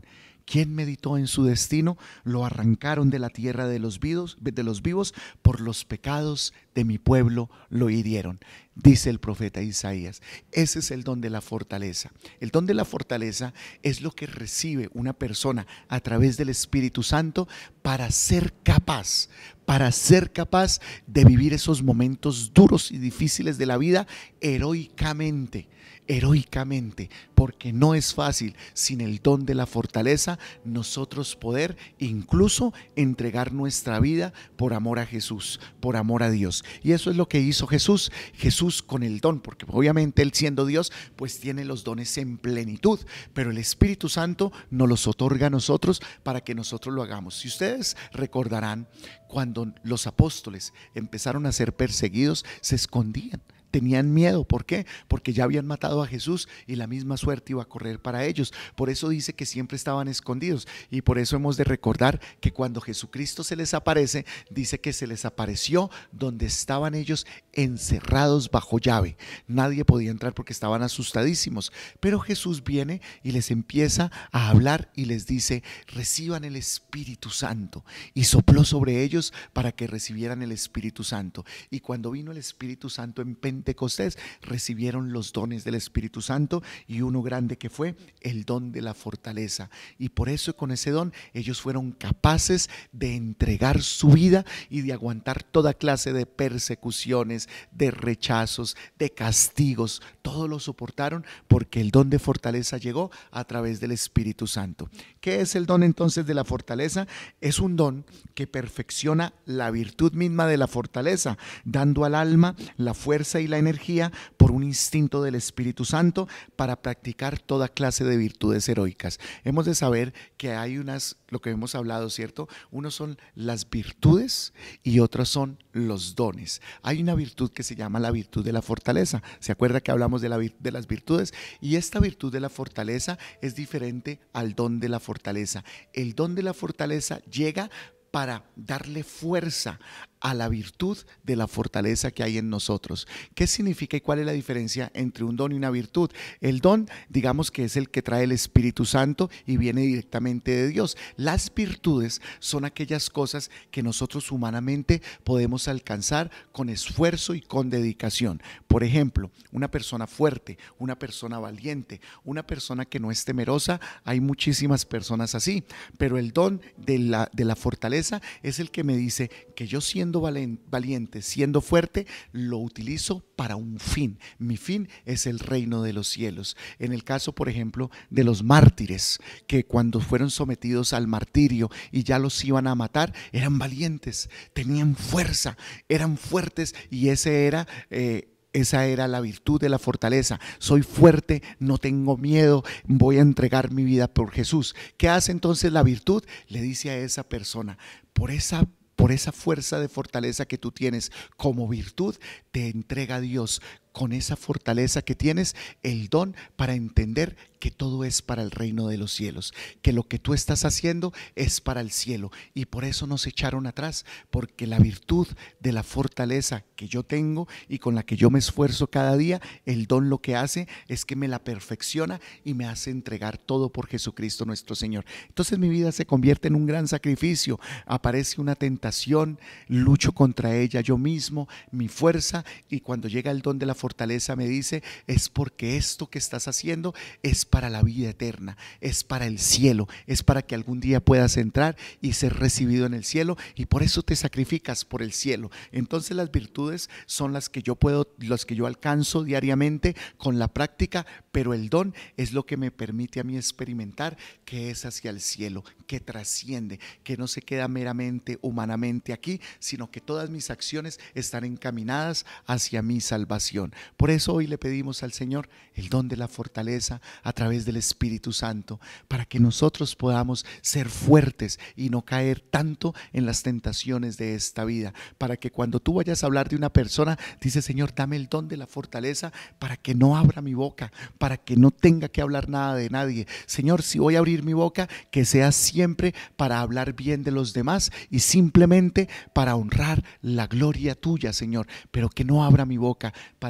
¿Quién meditó en su destino? Lo arrancaron de la tierra de los vivos, de los vivos, por los pecados de mi pueblo lo hirieron, dice el profeta Isaías. Ese es el don de la fortaleza. El don de la fortaleza es lo que recibe una persona a través del Espíritu Santo para ser capaz, para ser capaz de vivir esos momentos duros y difíciles de la vida heroicamente. heroicamente, porque no es fácil sin el don de la fortaleza nosotros poder incluso entregar nuestra vida por amor a Jesús, por amor a Dios. Y eso es lo que hizo Jesús. Jesús con el don, porque obviamente Él siendo Dios pues tiene los dones en plenitud, pero el Espíritu Santo nos los otorga a nosotros para que nosotros lo hagamos. Si ustedes recordarán, cuando los apóstoles empezaron a ser perseguidos, se escondían. Tenían miedo, ¿por qué? Porque ya habían matado a Jesús y la misma suerte iba a correr para ellos. Por eso dice que siempre estaban escondidos, y por eso hemos de recordar que cuando Jesucristo se les aparece, dice que se les apareció donde estaban ellos encerrados bajo llave. Nadie podía entrar porque estaban asustadísimos, pero Jesús viene y les empieza a hablar y les dice: reciban el Espíritu Santo, y sopló sobre ellos para que recibieran el Espíritu Santo. Y cuando vino el Espíritu Santo en Pentecostés, recibieron los dones del Espíritu Santo, y uno grande que fue el don de la fortaleza. Y por eso con ese don ellos fueron capaces de entregar su vida y de aguantar toda clase de persecuciones, de rechazos, de castigos. Todo lo soportaron porque el don de fortaleza llegó a través del Espíritu Santo. ¿Qué es el don entonces de la fortaleza? Es un don que perfecciona la virtud misma de la fortaleza, dando al alma la fuerza y la energía por un instinto del Espíritu Santo para practicar toda clase de virtudes heroicas. Hemos de saber que hay unas, lo que hemos hablado, ¿cierto? Unos son las virtudes y otros son los dones. Hay una virtud que se llama la virtud de la fortaleza. ¿Se acuerda que hablamos de, la, de las virtudes? Y esta virtud de la fortaleza es diferente al don de la fortaleza. El don de la fortaleza llega para darle fuerza a la virtud de la fortaleza que hay en nosotros. ¿Qué significa y cuál es la diferencia entre un don y una virtud? El don, digamos que es el que trae el Espíritu Santo y viene directamente de Dios. Las virtudes son aquellas cosas que nosotros humanamente podemos alcanzar con esfuerzo y con dedicación. Por ejemplo, una persona fuerte, una persona valiente, una persona que no es temerosa. Hay muchísimas personas así, pero el don de la, de la fortaleza es el que me dice que yo siendo valiente, siendo fuerte, lo utilizo para un fin. Mi fin es el reino de los cielos. En el caso, por ejemplo, de los mártires, que cuando fueron sometidos al martirio y ya los iban a matar, eran valientes, tenían fuerza, eran fuertes, y ese era... Eh, Esa era la virtud de la fortaleza. Soy fuerte, no tengo miedo, voy a entregar mi vida por Jesús. ¿Qué hace entonces la virtud? Le dice a esa persona: por esa Por esa fuerza de fortaleza que tú tienes como virtud, te entrega Dios con esa fortaleza que tienes el don para entender que todo es para el reino de los cielos, que lo que tú estás haciendo es para el cielo, y por eso no se echaron atrás, porque la virtud de la fortaleza que yo tengo y con la que yo me esfuerzo cada día, el don lo que hace es que me la perfecciona y me hace entregar todo por Jesucristo nuestro Señor. Entonces mi vida se convierte en un gran sacrificio. Aparece una tentación, lucho contra ella yo mismo, mi fuerza, y cuando llega el don de la fortaleza me dice: es porque esto que estás haciendo es para la vida eterna, es para el cielo, es para que algún día puedas entrar y ser recibido en el cielo, y por eso te sacrificas por el cielo. Entonces las virtudes son las que yo puedo, las que yo alcanzo diariamente con la práctica, pero el don es lo que me permite a mí experimentar que es hacia el cielo, que trasciende, que no se queda meramente humanamente aquí, sino que todas mis acciones están encaminadas hacia mi salvación. Por eso hoy le pedimos al Señor el don de la fortaleza a través del Espíritu Santo, para que nosotros podamos ser fuertes y no caer tanto en las tentaciones de esta vida, para que cuando tú vayas a hablar de una persona, dice: Señor, dame el don de la fortaleza para que no abra mi boca, para que no tenga que hablar nada de nadie. Señor, si voy a abrir mi boca, que sea siempre para hablar bien de los demás y simplemente para honrar la gloria tuya, Señor, pero que no abra mi boca para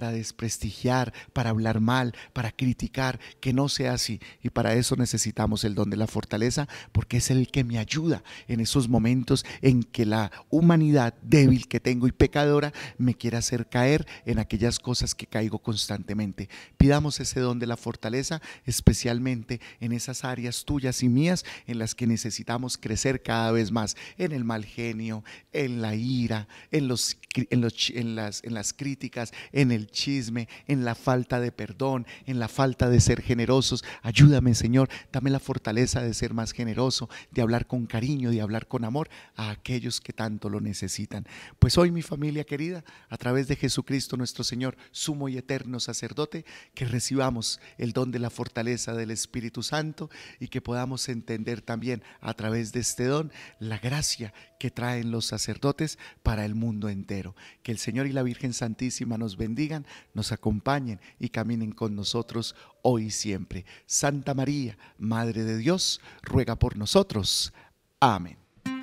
para desprestigiar, para hablar mal, para criticar, que no sea así. Y para eso necesitamos el don de la fortaleza, porque es el que me ayuda en esos momentos en que la humanidad débil que tengo y pecadora me quiere hacer caer en aquellas cosas que caigo constantemente. Pidamos ese don de la fortaleza, especialmente en esas áreas tuyas y mías en las que necesitamos crecer cada vez más, en el mal genio, en la ira, en, los, en, los, en, las, en las críticas, en el chisme, en la falta de perdón, en la falta de ser generosos. Ayúdame, Señor, dame la fortaleza de ser más generoso, de hablar con cariño, de hablar con amor a aquellos que tanto lo necesitan. Pues hoy, mi familia querida, a través de Jesucristo nuestro Señor, sumo y eterno sacerdote, que recibamos el don de la fortaleza del Espíritu Santo y que podamos entender también a través de este don la gracia que traen los sacerdotes para el mundo entero. Que el Señor y la Virgen Santísima nos bendigan, nos acompañen y caminen con nosotros hoy y siempre. Santa María, Madre de Dios, ruega por nosotros. Amén.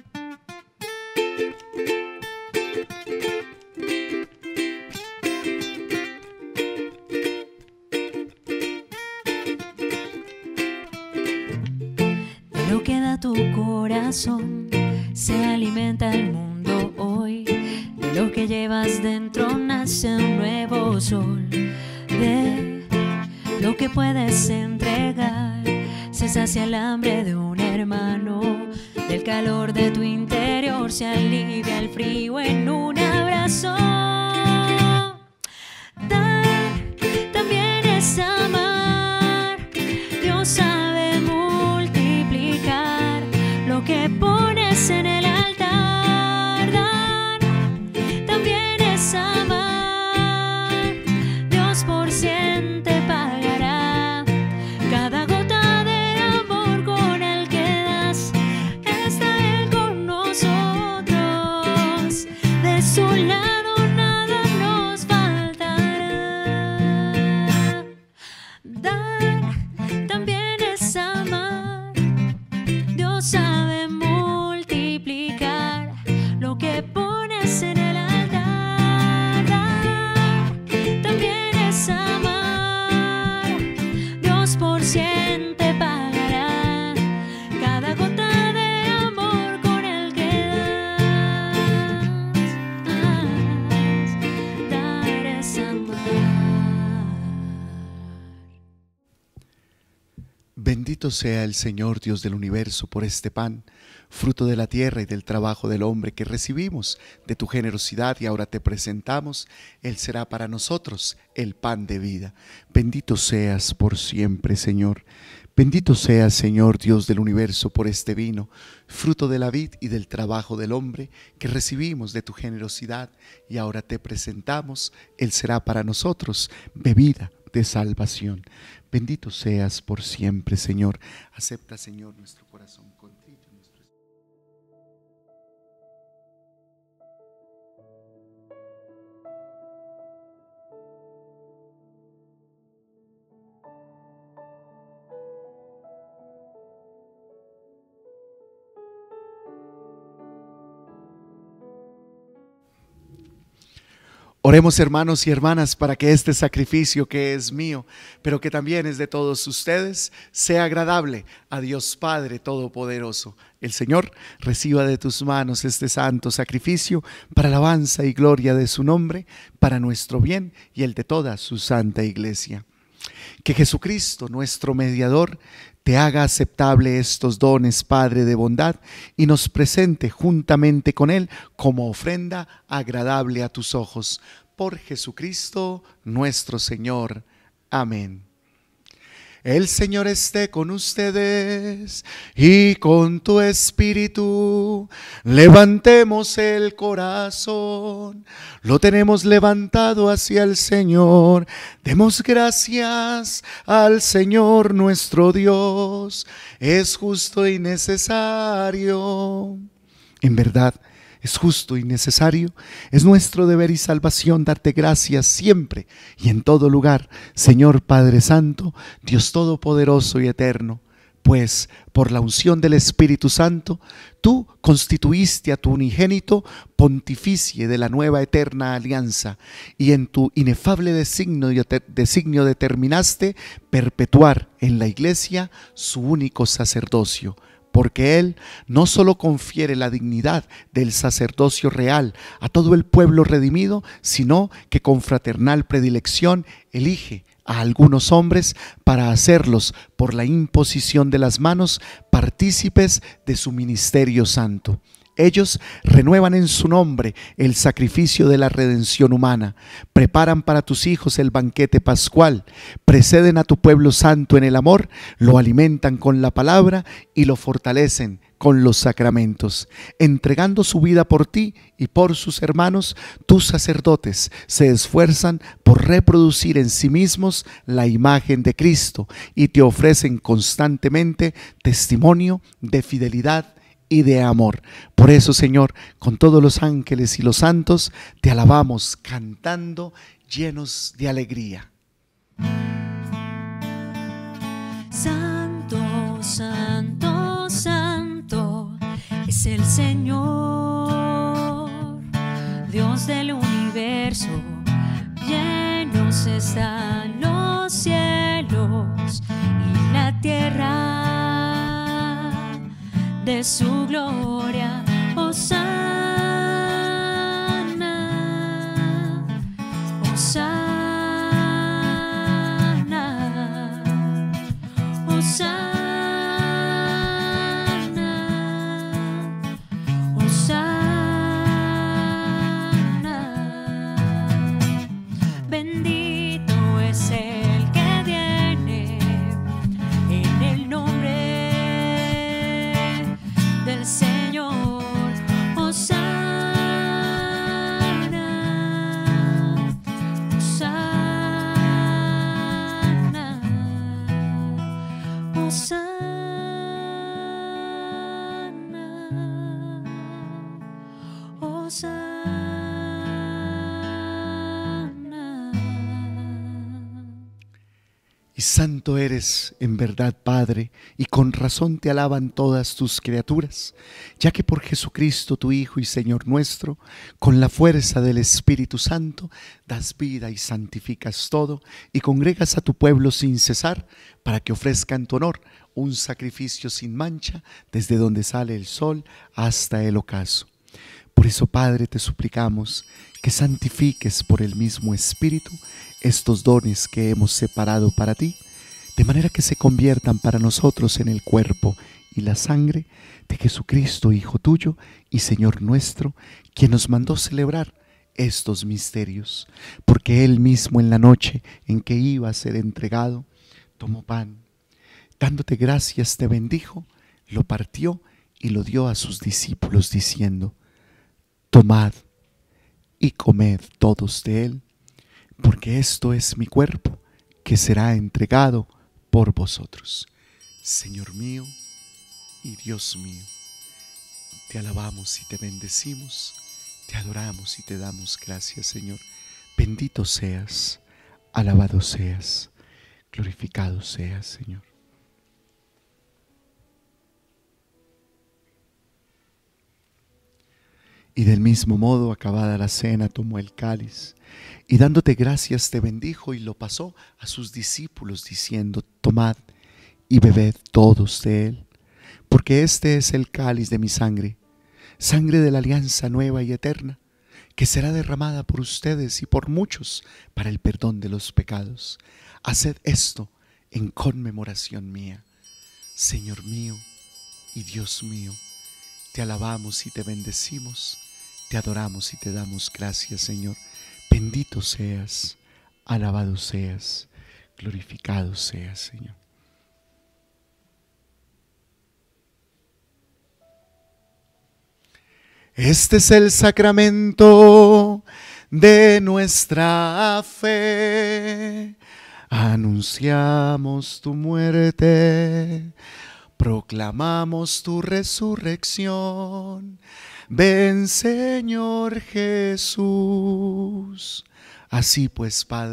De lo que da tu corazón se alimenta el mundo hoy. De lo que llevas dentro nace un nuevo sol. De lo que puedes entregar se sacia el hambre de un hermano. Del calor de tu interior se alivia el frío en un abrazo. Dar también es amar. Dios sabe multiplicar lo que pones en el altar. Dar también es amar. Dios por cien te pagará. Cada gota de amor con el que das, está Él con nosotros. De su lado nada nos faltará. Dar también es amar. Dios sabe multiplicar lo que pones en el altar. Dar también es amar. Dios por cien te pagará. Cada gota de amor con el que das, dar es amar. Bendito sea el Señor Dios del universo por este pan, fruto de la tierra y del trabajo del hombre que recibimos de tu generosidad y ahora te presentamos. Él será para nosotros el pan de vida. Bendito seas por siempre, Señor. Bendito seas, Señor Dios del universo, por este vino, fruto de la vid y del trabajo del hombre que recibimos de tu generosidad y ahora te presentamos. Él será para nosotros bebida de salvación. Bendito seas por siempre, Señor. Acepta, Señor, nuestro corazón contrito. Nuestro... Oremos, hermanos y hermanas, para que este sacrificio que es mío, pero que también es de todos ustedes, sea agradable a Dios Padre Todopoderoso. El Señor reciba de tus manos este santo sacrificio para alabanza y gloria de su nombre, para nuestro bien y el de toda su santa iglesia. Que Jesucristo, nuestro mediador, te haga aceptable estos dones, Padre de bondad, y nos presente juntamente con Él como ofrenda agradable a tus ojos. Por Jesucristo nuestro Señor. Amén. El Señor esté con ustedes y con tu espíritu. Levantemos el corazón, lo tenemos levantado hacia el Señor. Demos gracias al Señor nuestro Dios, es justo y necesario. En verdad, es justo y necesario, es nuestro deber y salvación darte gracias siempre y en todo lugar, Señor Padre Santo, Dios Todopoderoso y Eterno, pues por la unción del Espíritu Santo, tú constituiste a tu unigénito pontificie de la nueva eterna alianza, y en tu inefable designio, designio determinaste perpetuar en la Iglesia su único sacerdocio, porque Él no solo confiere la dignidad del sacerdocio real a todo el pueblo redimido, sino que con fraternal predilección elige a algunos hombres para hacerlos, por la imposición de las manos, partícipes de su ministerio santo. Ellos renuevan en su nombre el sacrificio de la redención humana, preparan para tus hijos el banquete pascual, preceden a tu pueblo santo en el amor, lo alimentan con la palabra y lo fortalecen con los sacramentos. Entregando su vida por ti y por sus hermanos, tus sacerdotes se esfuerzan por reproducir en sí mismos la imagen de Cristo y te ofrecen constantemente testimonio de fidelidad y de amor. Por eso, Señor, con todos los ángeles y los santos, te alabamos cantando llenos de alegría. Santo, santo, santo es el Señor, Dios del universo. Llenos están los cielos y la tierra de su gloria. Hosana, Hosana, Hosana, Hosana. Bendito es el que viene en el nombre del Señor. Hosana, Hosana, Hosana, Hosana. Y santo eres en verdad, Padre, y con razón te alaban todas tus criaturas, ya que por Jesucristo tu Hijo y Señor nuestro, con la fuerza del Espíritu Santo, das vida y santificas todo, y congregas a tu pueblo sin cesar, para que ofrezca en tu honor un sacrificio sin mancha, desde donde sale el sol hasta el ocaso. Por eso, Padre, te suplicamos que santifiques por el mismo Espíritu estos dones que hemos separado para ti, de manera que se conviertan para nosotros en el cuerpo y la sangre de Jesucristo, Hijo tuyo y Señor nuestro, quien nos mandó celebrar estos misterios. Porque Él mismo, en la noche en que iba a ser entregado, tomó pan, dándote gracias te bendijo, lo partió y lo dio a sus discípulos diciendo: tomad y comed todos de él, porque esto es mi cuerpo, que será entregado por vosotros. Señor mío y Dios mío, te alabamos y te bendecimos, te adoramos y te damos gracias, Señor. Bendito seas, alabado seas, glorificado seas, Señor. Y del mismo modo, acabada la cena, tomó el cáliz y dándote gracias te bendijo y lo pasó a sus discípulos diciendo: tomad y bebed todos de él, porque este es el cáliz de mi sangre, sangre de la alianza nueva y eterna, que será derramada por ustedes y por muchos para el perdón de los pecados. Haced esto en conmemoración mía. Señor mío y Dios mío, te alabamos y te bendecimos, te adoramos y te damos gracias, Señor. Bendito seas, alabado seas, glorificado seas, Señor. Este es el sacramento de nuestra fe. Anunciamos tu muerte, proclamamos tu resurrección. Ven, Señor Jesús. Así pues, Padre,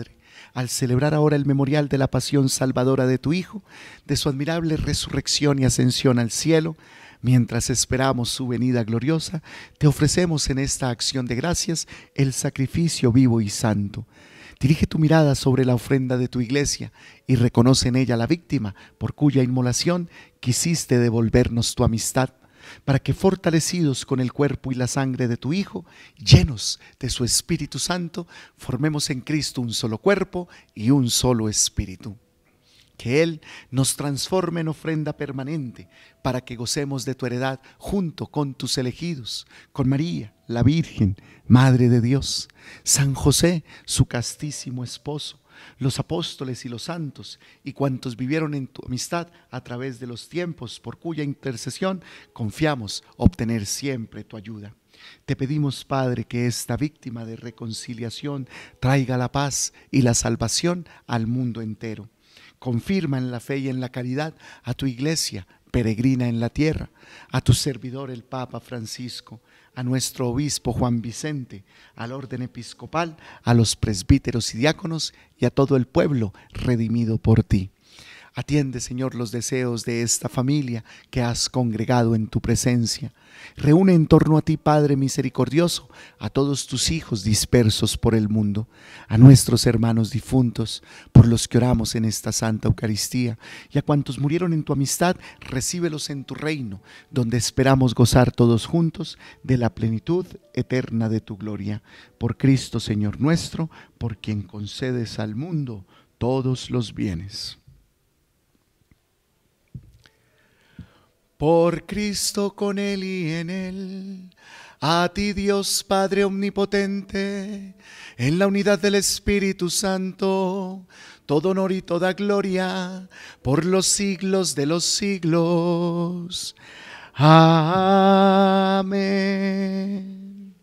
al celebrar ahora el memorial de la pasión salvadora de tu Hijo, de su admirable resurrección y ascensión al cielo, mientras esperamos su venida gloriosa, te ofrecemos en esta acción de gracias el sacrificio vivo y santo. Dirige tu mirada sobre la ofrenda de tu iglesia y reconoce en ella la víctima por cuya inmolación quisiste devolvernos tu amistad, para que fortalecidos con el cuerpo y la sangre de tu Hijo, llenos de su Espíritu Santo, formemos en Cristo un solo cuerpo y un solo espíritu. Que Él nos transforme en ofrenda permanente para que gocemos de tu heredad junto con tus elegidos, con María, la Virgen, Madre de Dios, San José, su castísimo esposo, los apóstoles y los santos, y cuantos vivieron en tu amistad a través de los tiempos, por cuya intercesión confiamos obtener siempre tu ayuda. Te pedimos, Padre, que esta víctima de reconciliación traiga la paz y la salvación al mundo entero. Confirma en la fe y en la caridad a tu iglesia peregrina en la tierra, a tu servidor el Papa Francisco, a nuestro obispo Juan Vicente, al orden episcopal, a los presbíteros y diáconos y a todo el pueblo redimido por ti. Atiende, Señor, los deseos de esta familia que has congregado en tu presencia. Reúne en torno a ti, Padre misericordioso, a todos tus hijos dispersos por el mundo, a nuestros hermanos difuntos, por los que oramos en esta Santa Eucaristía, y a cuantos murieron en tu amistad, recíbelos en tu reino, donde esperamos gozar todos juntos de la plenitud eterna de tu gloria. Por Cristo, Señor nuestro, por quien concedes al mundo todos los bienes. Por Cristo, con Él y en Él, a ti Dios Padre omnipotente, en la unidad del Espíritu Santo, todo honor y toda gloria, por los siglos de los siglos. Amén.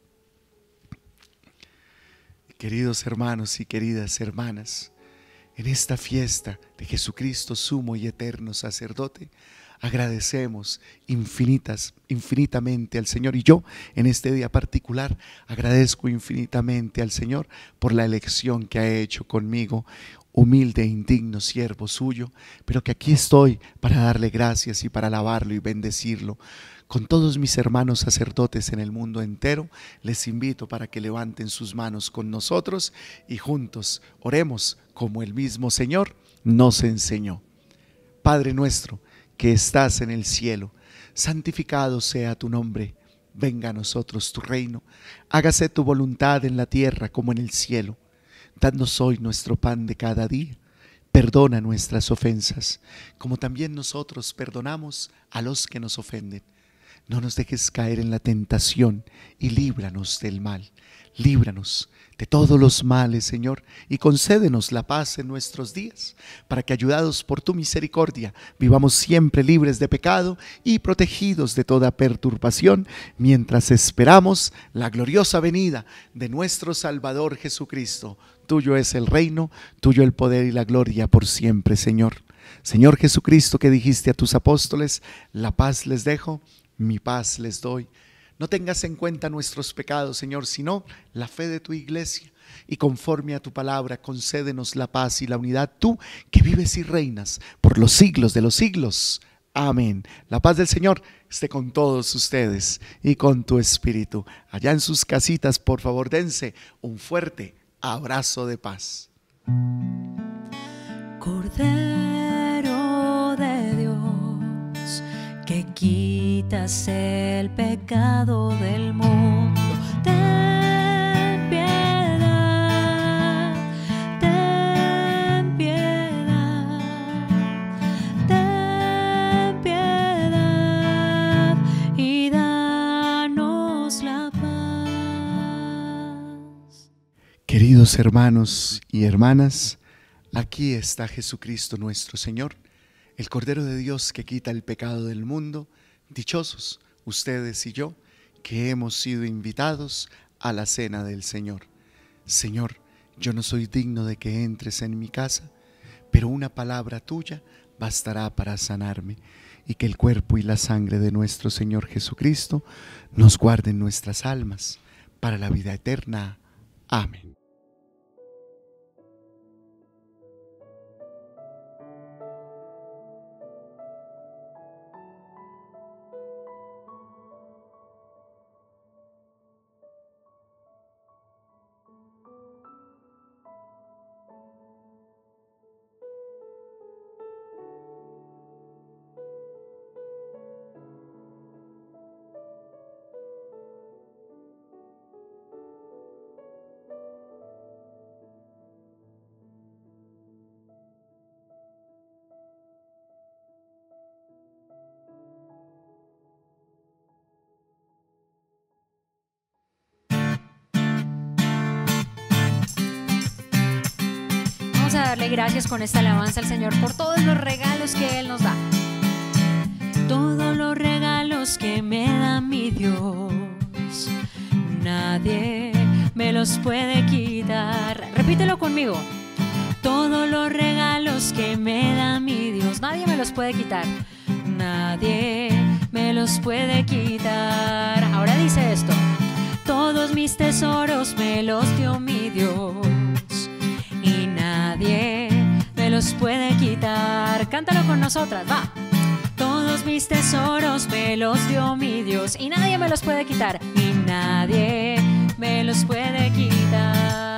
Queridos hermanos y queridas hermanas, en esta fiesta de Jesucristo, sumo y eterno sacerdote, agradecemos infinitas, infinitamente al Señor, y yo en este día particular agradezco infinitamente al Señor por la elección que ha hecho conmigo, humilde e indigno siervo suyo, pero que aquí estoy para darle gracias y para alabarlo y bendecirlo. Con todos mis hermanos sacerdotes en el mundo entero, les invito para que levanten sus manos con nosotros y juntos oremos como el mismo Señor nos enseñó. Padre nuestro, que estás en el cielo, santificado sea tu nombre, venga a nosotros tu reino, hágase tu voluntad en la tierra como en el cielo. Danos hoy nuestro pan de cada día, perdona nuestras ofensas, como también nosotros perdonamos a los que nos ofenden. No nos dejes caer en la tentación y líbranos del mal. Líbranos de todos los males, Señor, y concédenos la paz en nuestros días, para que, ayudados por tu misericordia, vivamos siempre libres de pecado y protegidos de toda perturbación, mientras esperamos la gloriosa venida de nuestro Salvador Jesucristo. Tuyo es el reino, tuyo el poder y la gloria por siempre, Señor. Señor Jesucristo, que dijiste a tus apóstoles, la paz les dejo, mi paz les doy. No tengas en cuenta nuestros pecados, Señor, sino la fe de tu iglesia. Y conforme a tu palabra, concédenos la paz y la unidad, tú que vives y reinas por los siglos de los siglos. Amén. La paz del Señor esté con todos ustedes y con tu espíritu. Allá en sus casitas, por favor, dense un fuerte abrazo de paz. Cordero de Dios, que quitas el pecado del mundo, ten piedad, ten piedad, ten piedad y danos la paz. Queridos hermanos y hermanas, aquí está Jesucristo nuestro Señor, el Cordero de Dios que quita el pecado del mundo. Dichosos ustedes y yo, que hemos sido invitados a la cena del Señor. Señor, yo no soy digno de que entres en mi casa, pero una palabra tuya bastará para sanarme, y que el cuerpo y la sangre de nuestro Señor Jesucristo nos guarden nuestras almas para la vida eterna. Amén. Vamos a darle gracias con esta alabanza al Señor por todos los regalos que Él nos da. Todos los regalos que me da mi Dios, nadie me los puede quitar. Repítelo conmigo. Todos los regalos que me da mi Dios, nadie me los puede quitar. Nadie me los puede quitar. Ahora dice esto: todos mis tesoros me los dio mi Dios y nadie me los puede quitar. Cántalo con nosotras, va. Todos mis tesoros me los dio mi Dios y nadie me los puede quitar. Y nadie me los puede quitar.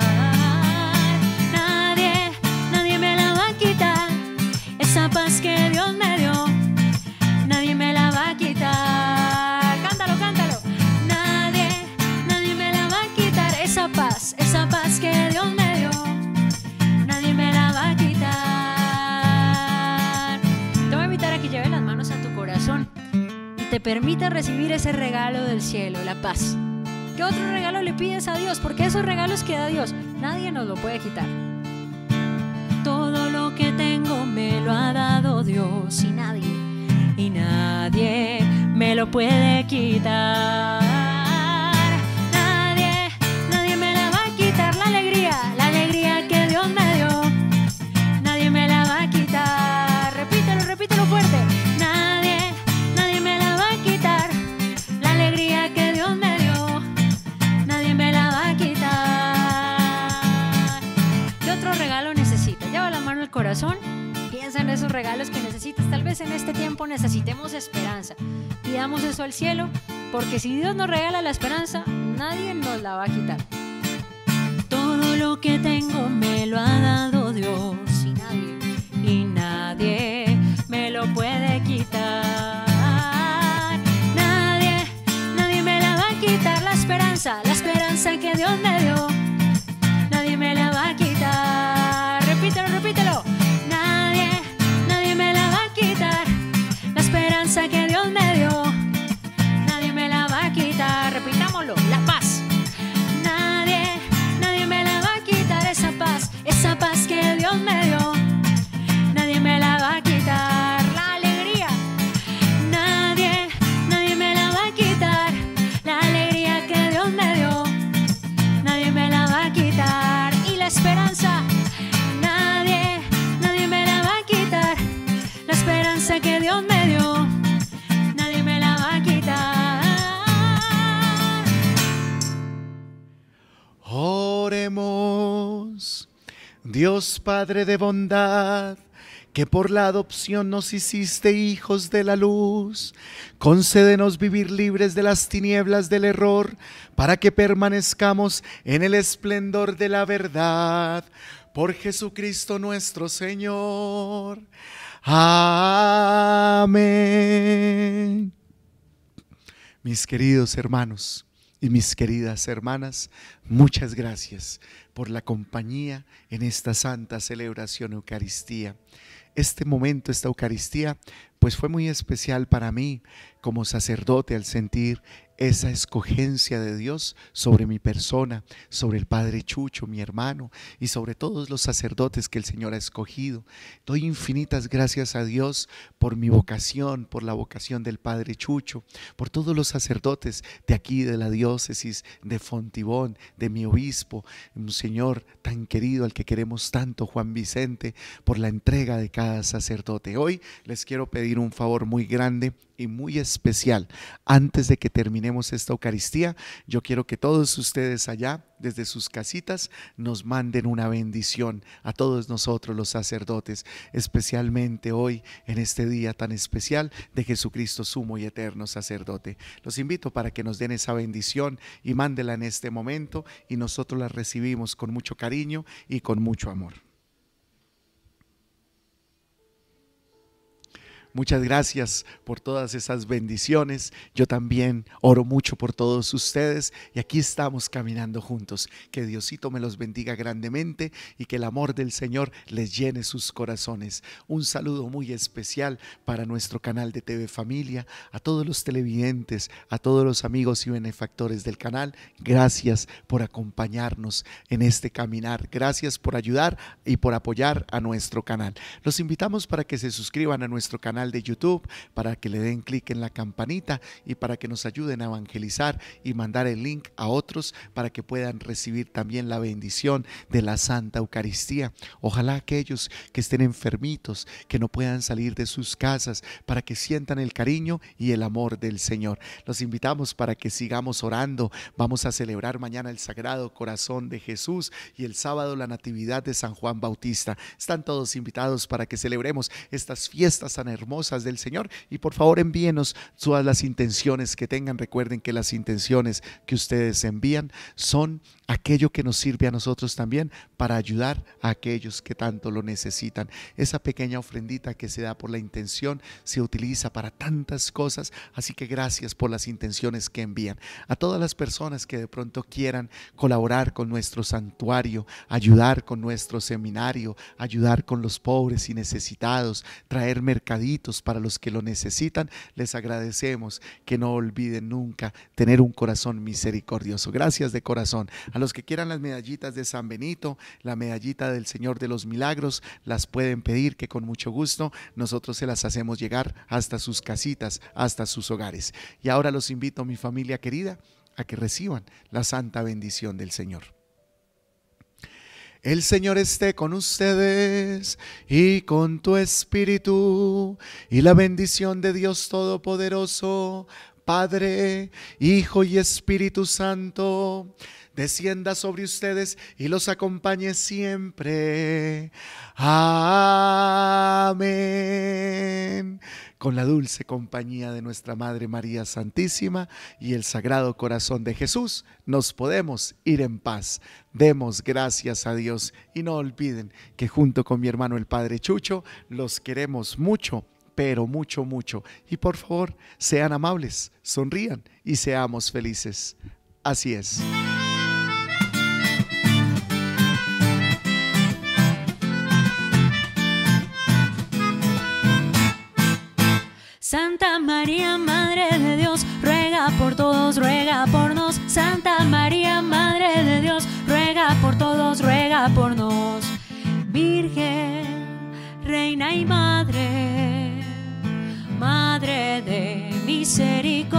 Nadie, nadie me la va a quitar. Esa paz que Dios me dio, nadie me la va a quitar. Cántalo, cántalo. Nadie, nadie me la va a quitar. Esa paz, esa paz que Dios me dio, nadie me la va a quitar. Te voy a invitar a que lleves las manos a tu corazón y te permita recibir ese regalo del cielo, la paz. ¿Qué otro regalo le pides a Dios? Porque esos regalos que da Dios, nadie nos lo puede quitar. Todo lo que tengo me lo ha dado Dios y nadie, y nadie me lo puede quitar. Nadie, nadie me la va a quitar. La alegría, la alegría que Dios me dio, nadie me la va a quitar. Repítelo, repítelo fuerte. Nadie, nadie me la va a quitar. La alegría que Dios me dio, nadie me la va a quitar. ¿Qué otro regalo necesitas? Lleva la mano al corazón. Piensa en esos regalos que necesitas. Tal vez en este tiempo necesitemos esperanza. Pidamos eso al cielo, porque si Dios nos regala la esperanza, nadie nos la va a quitar. Todo lo que tengo me lo ha dado Dios y nadie, y nadie me lo puede quitar. Nadie, nadie me la va a quitar. La esperanza, la esperanza que Dios me dio, nadie me la va a quitar. Repítelo, repítelo. Nadie, nadie me la va a quitar. La esperanza que Dios me dio, nadie me la va a quitar. Repitámoslo, la paz. Nadie, nadie me la va a quitar. Esa paz, esa paz que Dios me dio, nadie me la va a quitar. La alegría, nadie, nadie me la va a quitar. La alegría que Dios me dio, nadie me la va a quitar. Y la esperanza, nadie, nadie me la va a quitar. La esperanza que Dios me dio, nadie me la va a quitar. Oremos. Dios Padre de bondad, que por la adopción nos hiciste hijos de la luz, concédenos vivir libres de las tinieblas del error, para que permanezcamos en el esplendor de la verdad. Por Jesucristo nuestro Señor. Amén. Mis queridos hermanos y mis queridas hermanas, muchas gracias por la compañía en esta santa celebración Eucaristía. Este momento, esta Eucaristía, pues fue muy especial para mí como sacerdote al sentir esa escogencia de Dios sobre mi persona, sobre el Padre Chucho, mi hermano, y sobre todos los sacerdotes que el Señor ha escogido. Doy infinitas gracias a Dios por mi vocación, por la vocación del Padre Chucho, por todos los sacerdotes de aquí, de la diócesis de Fontibón, de mi obispo, un Señor tan querido al que queremos tanto, Juan Vicente, por la entrega de cada sacerdote. Hoy les quiero pedir un favor muy grande y muy especial. Antes de que terminemos esta Eucaristía, yo quiero que todos ustedes allá, desde sus casitas, nos manden una bendición a todos nosotros los sacerdotes, especialmente hoy en este día tan especial de Jesucristo sumo y eterno sacerdote. Los invito para que nos den esa bendición y mándela en este momento, y nosotros la recibimos con mucho cariño y con mucho amor. Muchas gracias por todas esas bendiciones. Yo también oro mucho por todos ustedes y aquí estamos caminando juntos. Que Diosito me los bendiga grandemente y que el amor del Señor les llene sus corazones. Un saludo muy especial para nuestro canal de T V Familia, a todos los televidentes, a todos los amigos y benefactores del canal. Gracias por acompañarnos en este caminar. Gracias por ayudar y por apoyar a nuestro canal. Los invitamos para que se suscriban a nuestro canal de YouTube, para que le den clic en la campanita y para que nos ayuden a evangelizar y mandar el link a otros para que puedan recibir también la bendición de la Santa Eucaristía. Ojalá aquellos que estén enfermitos, que no puedan salir de sus casas, para que sientan el cariño y el amor del Señor. Los invitamos para que sigamos orando. Vamos a celebrar mañana el Sagrado Corazón de Jesús y el sábado la Natividad de San Juan Bautista. Están todos invitados para que celebremos estas fiestas tan hermosas del Señor y por favor envíenos todas las intenciones que tengan. Recuerden que las intenciones que ustedes envían son aquello que nos sirve a nosotros también para ayudar a aquellos que tanto lo necesitan. Esa pequeña ofrendita que se da por la intención se utiliza para tantas cosas, así que gracias por las intenciones que envían. A todas las personas que de pronto quieran colaborar con nuestro santuario, ayudar con nuestro seminario, ayudar con los pobres y necesitados, traer mercaditos para los que lo necesitan, les agradecemos. Que no olviden nunca tener un corazón misericordioso. Gracias de corazón. A los que quieran las medallitas de San Benito, la medallita del Señor de los Milagros, las pueden pedir, que con mucho gusto nosotros se las hacemos llegar hasta sus casitas, hasta sus hogares. Y ahora los invito, mi familia querida, a que reciban la santa bendición del Señor. El Señor esté con ustedes y con tu espíritu, y la bendición de Dios Todopoderoso, Padre, Hijo y Espíritu Santo, descienda sobre ustedes y los acompañe siempre. Amén. Con la dulce compañía de nuestra Madre María Santísima y el Sagrado Corazón de Jesús, nos podemos ir en paz. Demos gracias a Dios y no olviden que junto con mi hermano el Padre Chucho los queremos mucho, pero mucho, mucho. Y por favor, sean amables, sonrían y seamos felices. Así es. Santa María, Madre de Dios, ruega por todos, ruega por nos. Santa María, Madre de Dios, ruega por todos, ruega por nos. Virgen, Reina y Madre, Madre de misericordia.